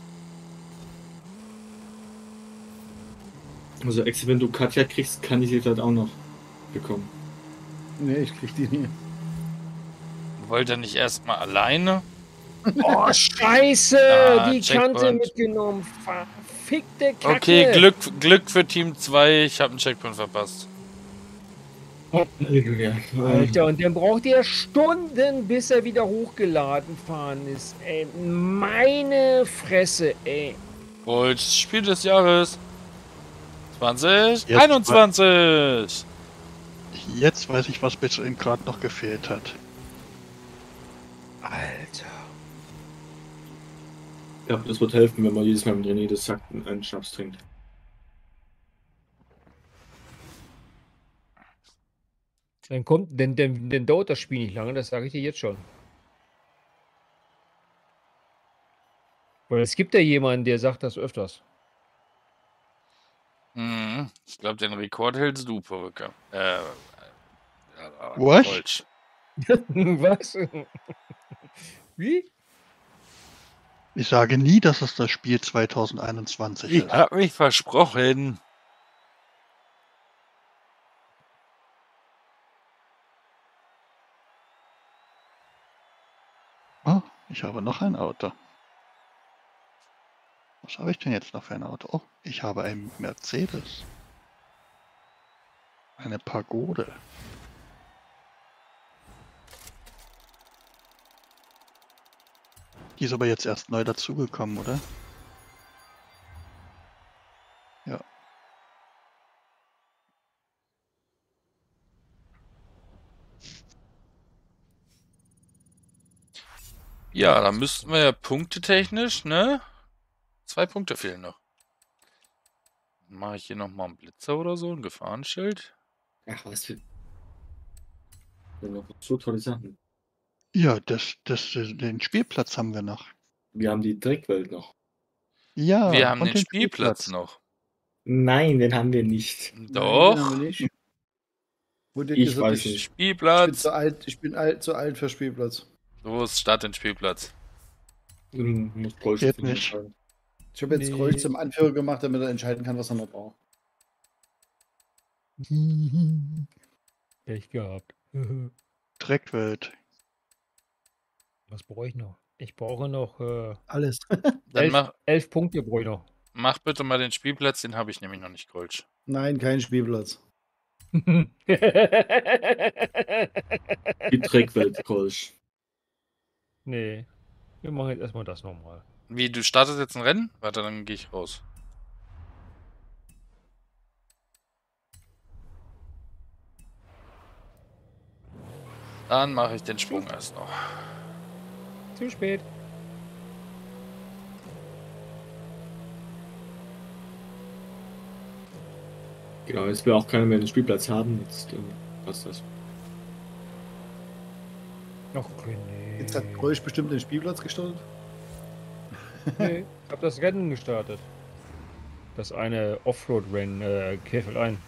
S2: Also Exit, wenn du Katja kriegst, kann ich sie vielleicht auch noch bekommen.
S4: Nee, ich krieg die nie.
S1: Wollt ihr nicht erstmal alleine?
S6: Oh, Scheiße!
S1: Ah,
S6: die
S1: Checkpoint.
S6: Kante mitgenommen. Verfickte Kacke.
S1: Okay, Glück für Team 2. Ich habe einen Checkpoint verpasst.
S2: Halleluja.
S6: Alter, und dann braucht ihr Stunden, bis er wieder hochgeladen fahren ist. Ey, meine Fresse, ey.
S1: Und Spiel des Jahres 20,
S3: Jetzt
S1: 21.
S3: Jetzt weiß ich, was bis ihm gerade noch gefehlt hat.
S6: Alter.
S2: Ich glaube, das wird helfen, wenn man jedes Mal mit René das sagt, einen Schnaps trinkt.
S6: Dann kommt, denn dauert das Spiel nicht lange, das sage ich dir jetzt schon. Weil es gibt ja jemanden, der sagt das öfters.
S1: Mhm. Ich glaube, den Rekord hältst du, Perücke.
S3: Was?
S1: Falsch.
S6: Was? Wie?
S3: Ich sage nie, dass es das Spiel 2021
S1: Ich
S3: ist.
S1: hab mich versprochen.
S3: Oh, ich habe noch ein Auto. Was habe ich denn jetzt noch für ein Auto? Oh, ich habe einen Mercedes. Eine Pagode. Die ist aber jetzt erst neu dazugekommen, oder? Ja.
S1: Ja, dann müssten wir ja punktetechnisch, ne? 2 Punkte fehlen noch. Dann mache ich hier nochmal einen Blitzer oder so, ein Gefahrenschild.
S2: Ach, was für. Wir haben noch so tolle Sachen.
S3: Ja, den Spielplatz haben wir noch.
S2: Wir haben die Dreckwelt noch.
S3: Ja,
S1: Wir haben
S3: und
S1: den Spielplatz noch.
S2: Nein, den haben wir nicht.
S4: Nein, den
S1: Doch.
S4: haben wir nicht. Wurde
S2: Ich
S4: gesagt,
S2: weiß
S4: ich
S2: nicht.
S4: bin
S1: Spielplatz.
S4: zu alt, zu alt für Spielplatz.
S1: Los, Start den Spielplatz.
S2: Muss Gold
S3: Geht
S2: finden,
S3: nicht.
S2: anscheinend.
S4: Ich habe jetzt
S6: Nee.
S4: Kreuz zum Anführer gemacht, damit er entscheiden kann, was er noch braucht.
S6: Pech gehabt.
S3: Dreckwelt.
S6: Was brauche ich noch? Ich brauche noch
S4: Alles.
S1: Dann
S6: 11 Punkte brauche ich noch.
S1: mach bitte mal den Spielplatz, den habe ich nämlich noch nicht, Golsch.
S4: Nein, kein Spielplatz.
S2: Die Dreckwelt, Kolsch.
S6: Nee. Wir machen jetzt erstmal das nochmal.
S1: Wie, du startest jetzt ein Rennen? Warte, dann gehe ich raus. Dann mache ich den Sprung erst noch.
S6: Zu spät.
S2: Genau, jetzt will auch keiner mehr den Spielplatz haben. Jetzt passt das.
S6: Ach, okay, nee.
S4: Jetzt hat Kreuz bestimmt den Spielplatz gestartet.
S6: Nee, ich habe das Rennen gestartet. Das eine Offroad-Rennen, Käfel ein.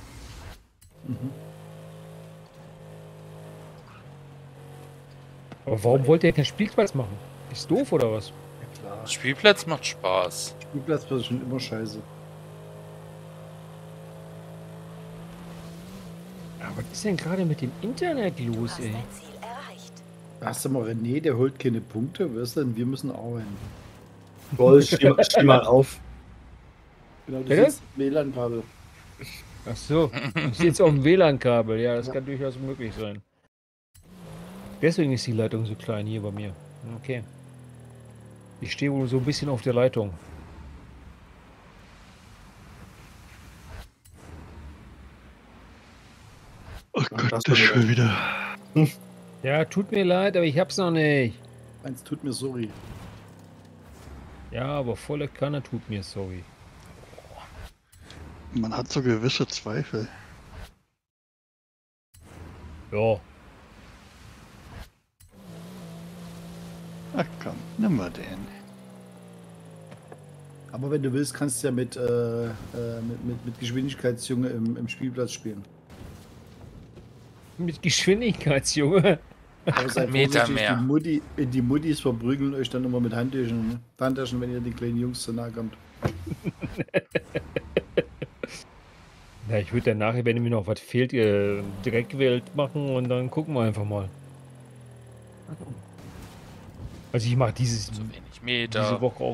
S6: Aber warum wollt ihr keinen Spielplatz machen? Ist doof oder was?
S4: Ja klar.
S1: Spielplatz macht Spaß.
S4: Spielplatz wird schon immer scheiße.
S6: Aber was ist denn gerade mit dem Internet
S5: Du
S6: los,
S5: hast
S6: ey?
S5: dein Ziel erreicht.
S4: Hast du mal René, der holt keine Punkte, weißt du, denn wir müssen arbeiten.
S2: Kolsch, steh mal auf.
S4: Genau, du
S6: Bitte?
S4: sitzt im WLAN-Kabel.
S6: Ach so, ich sitze auf dem WLAN-Kabel. Ja, das
S4: Ja.
S6: kann durchaus möglich sein. Deswegen ist die Leitung so klein hier bei mir. Okay. Ich stehe wohl so ein bisschen auf der Leitung.
S3: Oh
S2: Ach,
S3: Gott,
S2: das
S3: das
S2: war
S3: schon wieder.
S6: Ja, tut mir leid, aber ich hab's noch nicht.
S4: Eins tut mir sorry.
S6: Ja, aber volle Kanne tut mir sorry.
S3: Man hat so gewisse Zweifel.
S6: Ja,
S3: Ach komm, nimm mal den.
S4: Aber wenn du willst, kannst du ja mit Geschwindigkeitsjunge im Spielplatz spielen.
S6: mit Geschwindigkeitsjunge.
S4: Aber sei
S1: Meter
S4: vorsichtig,
S1: mehr.
S4: Die Muttis verprügeln euch dann immer mit Handtaschen, ne? Handtaschen, wenn ihr den kleinen Jungs zu nahe kommt.
S6: Ja, ich würde dann nachher, wenn mir noch was fehlt, Dreckwelt machen und dann gucken wir einfach mal. Also ich mache
S1: Zu wenig
S6: diese
S1: Meter.
S6: Woche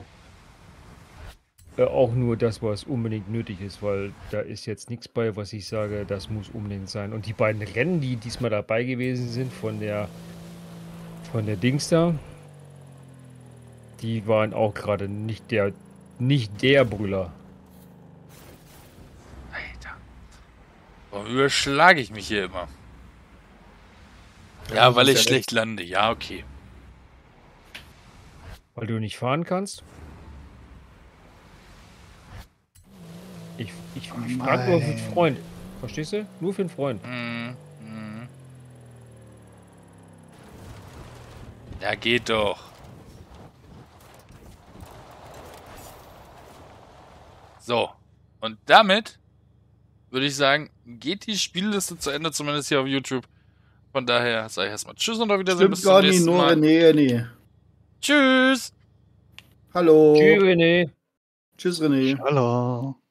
S6: auch nur das, was unbedingt nötig ist, weil da ist jetzt nichts bei, was ich sage, das muss unbedingt sein. Und die beiden Rennen, die diesmal dabei gewesen sind von der Dings da, die waren auch gerade nicht der Brüller.
S1: Alter. Warum überschlage ich mich hier immer? Ja, weil ich schlecht lande. Ja, okay.
S6: Weil du nicht fahren kannst? Ich frage nur für einen Freund. Verstehst du? Nur für einen Freund.
S1: Mhm. Mhm. Ja, geht doch. So. Und damit würde ich sagen, geht die Spielliste zu Ende, zumindest hier auf YouTube. Von daher sage ich erstmal Tschüss und auf Wiedersehen.
S4: Stimmt gar nicht, nur René, nee.
S1: Tschüss.
S4: Hallo.
S6: Tschüss, René.
S4: Tschüss, René.
S3: Hallo.